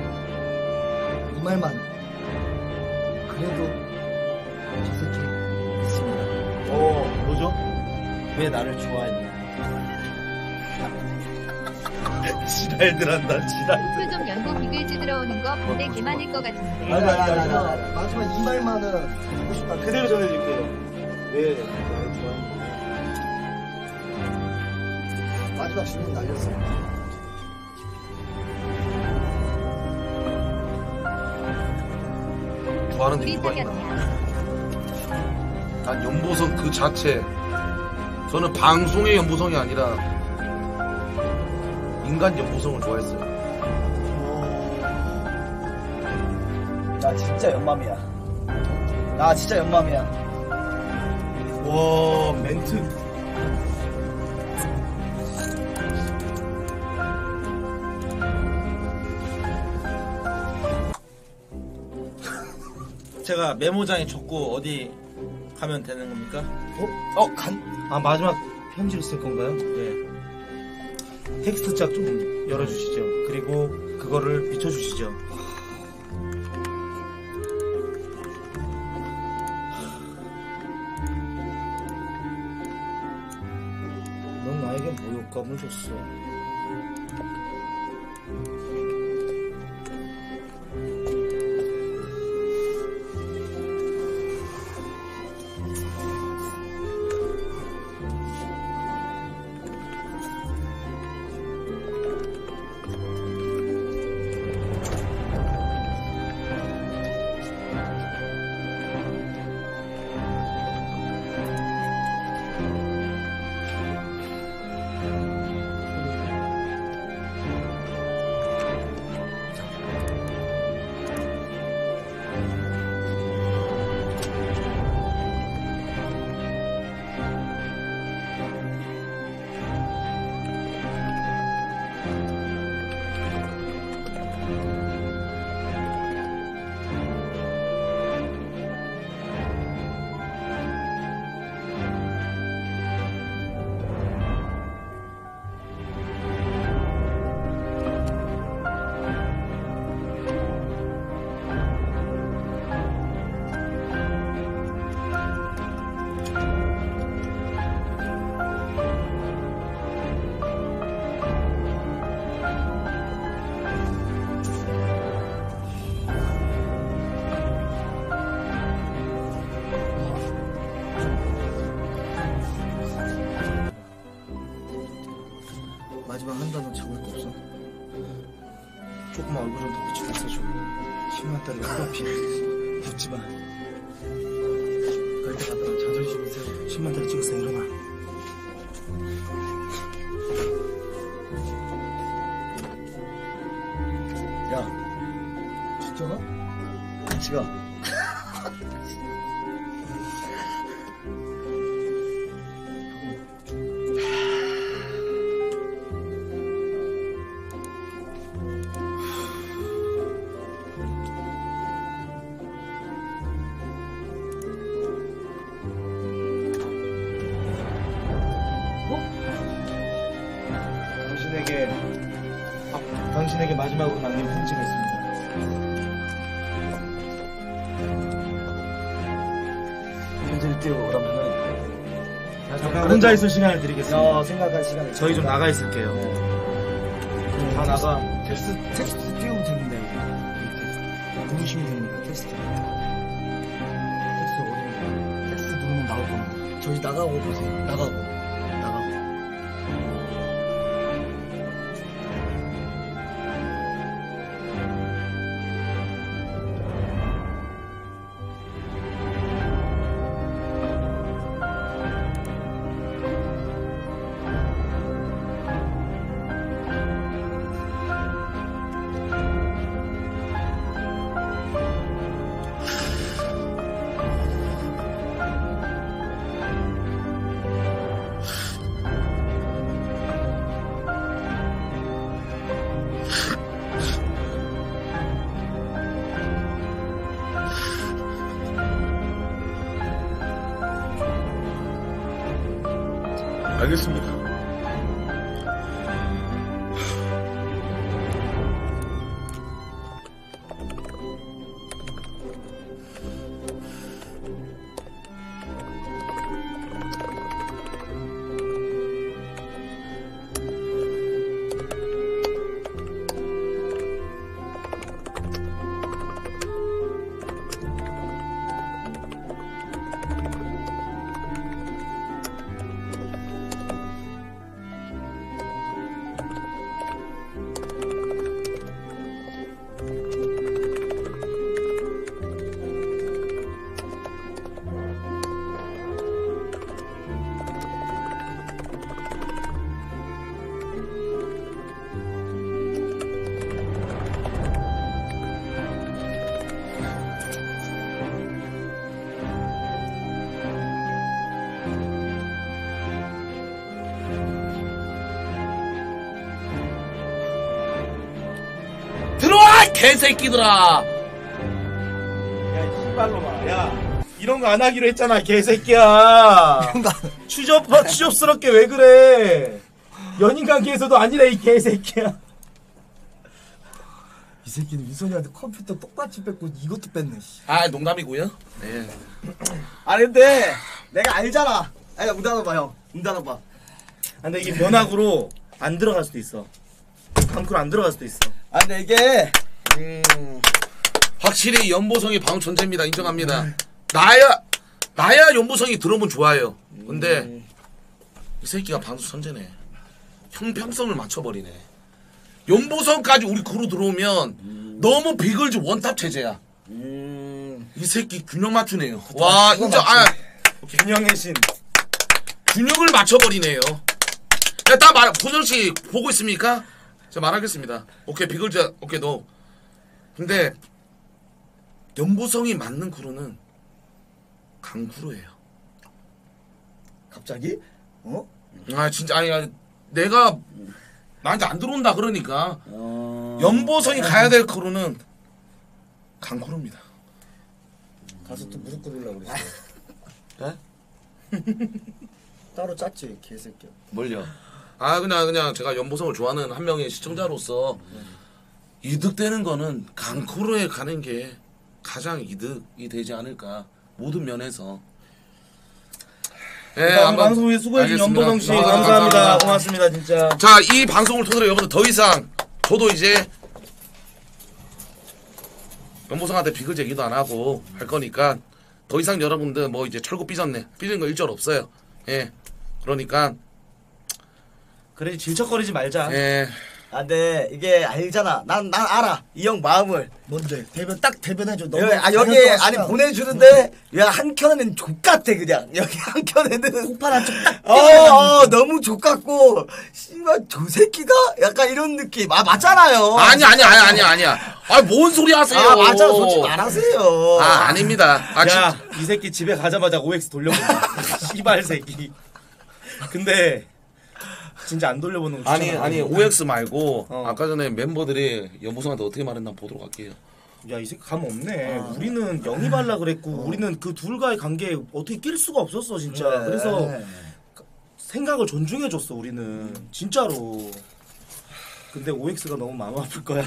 이 말만. 그래도 저 새끼 있습니다. 어 뭐죠? 왜 나를 좋아했냐? 지랄들 한다. 지랄. 표정 연보 비글즈 들어오는 거 근데 개 많을 것 같은데. 아니, 아니, 아니, 아니. 마지막 이 말만은 듣고 싶다. 그대로 전해줄게요. 왜 나를 좋아했냐? 마지막 질문 날렸어요. 좋아하는 우리 이유가 있나? 사귀었냐? 난 연보성 그 자체. 저는 방송의 연보성이 아니라 인간 연보성을 좋아했어요. 나 진짜 연맘이야. 나 진짜 연맘이야. 와 멘트. 제가 메모장에 적고 어디 가면 되는 겁니까? 어? 어? 간? 아 마지막 편지를 쓸 건가요? 네. 텍스트 짝 좀 열어주시죠. 그리고 그거를 비춰주시죠. 넌 나에게 모욕감을 줬어. 마지막 한 단어 적을 거 없어? 조금만 얼굴 좀 더 비추고 있어줘. 십만 달러 커피 웃지 마. 그럴 때 갔다 자존심 있어요. 십만 달러 찍었어. 일어나. 야, 진짜 가? 같이 가. 당신에게 마지막으로 남긴 편지가 있습니다. 편지를 띄우고 그러면은 잠깐 혼자 있을 시간을 드리겠습니다. 어, 생각할 시간을 저희 좀 나가 있을게요. 다 나가. 텍스트 텍스트 띄우면 되는데 누르시면 됩니까 텍스트 텍스트 어디 텍스트 누르면 나올 겁니다. 저희 나가고 보세요. 나가고 나가고. 알겠습니다. 들어와 개새끼들아. 야, 씨발로마. 야, 이런 거 안 하기로 했잖아, 개새끼야. 추접, 추접스럽게 왜 그래? 연인 관계에서도 아니라 이 개새끼야. 이 새끼는 미선이한테 컴퓨터 똑같이 뺐고 이것도 뺐네. 씨. 아 농담이고요. 네. 아 근데 내가 알잖아. 아니 문 닫아봐 형. 문 닫아봐. 아, 근데 이게 면학으로 안 들어갈 수도 있어. 방크로 안 들어갈 수도 있어. 아 근데 이게 음, 확실히 연보성이 방천재입니다. 인정합니다. 나야 나야 연보성이 들어오면 좋아요. 근데 이 새끼가 방수 천재네. 형평성을 맞춰버리네. 연보성까지 우리 그로 들어오면 음. 너무 비글즈 원탑 체제야. 음... 이 새끼 균형 맞추네요. 와 인정. 아 균형의 신. 균형을 맞춰버리네요. 야, 딱 말, 보정 씨 보고 있습니까? 제가 말하겠습니다. 오케이 비글즈 오케이 너. 근데 연보성이 맞는 크루는 강크루예요. 갑자기? 어? 아 진짜 아니, 아니 내가 나한테 안 들어온다 그러니까 어... 연보성이 가야 될 크루는 강크루입니다. 가서 또 무릎 꿇으려고 그랬어. 네? 따로 짰지 개새끼야. 뭘요? 아 그냥 그냥 제가 연보성을 좋아하는 한 명의 시청자로서 이득되는 거는 강크루에 가는 게 가장 이득이 되지 않을까 모든 면에서. 예, 네, 방송에 수고해준 연보성 씨 아, 감사합니다. 감사합니다. 고맙습니다 진짜. 자, 이 방송을 통해서 여러분들 더 이상 저도 이제 연보성한테 비글즈 얘기도 안 하고 할 거니까 더 이상 여러분들 뭐 이제 철구 삐졌네 삐진 거 일절 없어요. 예, 그러니까 그래 질척거리지 말자. 예. 아 근데 이게 알잖아. 난 난 알아. 이 형 마음을. 뭔데 대변 딱 대변해줘. 여기, 아 여기 아니 보내주는데 야 한켠에는 족같아 그냥. 여기 한켠에는 폭발 한쪽 딱. 어, 어 너무 족같고 씨발 저 새끼가 약간 이런 느낌. 아 맞잖아요. 아니 아니 아니 아니 아니야. 아 뭔 소리 하세요? 아 맞잖아. 솔직히 말하세요. 아 아닙니다. 아 야, 진짜. 이 새끼 집에 가자마자 오엑스 돌려본다. 씨발 새끼. 근데 진짜 안 돌려보는 거 아니 추천하네. 아니 오엑스 말고 어. 아까 전에 멤버들이 연보성한테 어떻게 말했나 보도록 할게요. 야, 이 새끼 감 없네. 아. 우리는 영입하려 그랬고 우리는 그 둘과의 관계에 어떻게 낄 수가 없었어 진짜. 네. 그래서 생각을 존중해줬어 우리는 진짜로. 근데 오엑스가 너무 마음 아플 거야.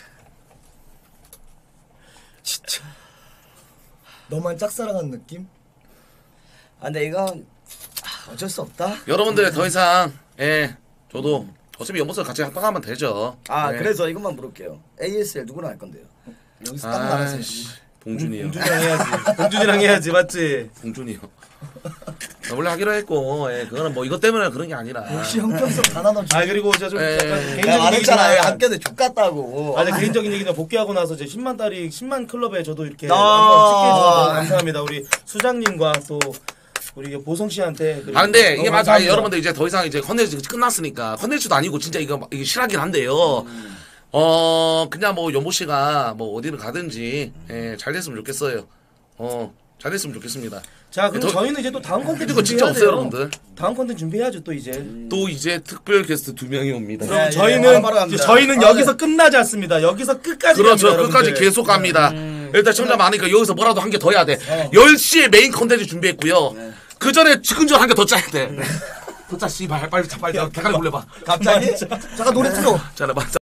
진짜 너만 짝사랑한 느낌? 아 근데 이건 아, 어쩔 수 없다. 여러분들 더 이상 예 저도 어차피 연못을 같이 합방하면 되죠. 아 예. 그래서 이것만 물을게요. 에이에스엘 누구랑 할 건데요? 여기서 딱 나가세요. 아이씨, 봉준이요. 봉준이랑 해야지. 봉준이랑 해야지 맞지? 봉준이요. 원래 하기로 했고 예, 그거는 뭐 이것 때문에 그런 게 아니라. 역시 형평성 다 나눠주네. 아 그리고 제가 좀 에, 약간 에, 개인적인 내가 말했잖아. 얘기지만 함께도 족같다고. 아, 네, 개인적인 얘기는 복귀하고 나서 제 십만 달이 십만 클럽에 저도 이렇게 아. 한번 찍게 해주셔서 너무 감사합니다. 우리 수장님과 또 우리 보성 씨한테. 그리고 아 근데 너무 이게 맞아. 감사합니다. 여러분들 이제 더 이상 이제 컨텐츠 끝났으니까 컨텐츠도 아니고 진짜 이거 이게 실하긴 한데요. 어 그냥 뭐 연보 씨가 뭐 어디를 가든지 예, 잘 됐으면 좋겠어요. 어 잘 됐으면 좋겠습니다. 자 그럼 더- 저희는 이제 또 다음 컨텐츠 그리고 진짜 준비해야 없어요, 돼요. 여러분들. 다음 컨텐츠 준비해야죠 또 이제. 또 이제 특별 게스트 두 명이 옵니다. 그럼 예, 저희는 바로 바로 갑니다. 이제 저희는 아, 여기서 끝나지 않습니다. 여기서 끝까지 그렇죠. 갑니다, 끝까지 여러분들. 계속 갑니다. 일단 시청자 많으니까 여기서 뭐라도 한 개 더 해야 돼. 열 시에 메인 컨텐츠 준비했고요. 그 전에 지금 전 한 개 더 짜야 돼. 더 짜, 씨발. 빨리 짜, 빨리. 대가리 올려봐. 갑자기? 잠깐 노래 틀어. 자, 맞자.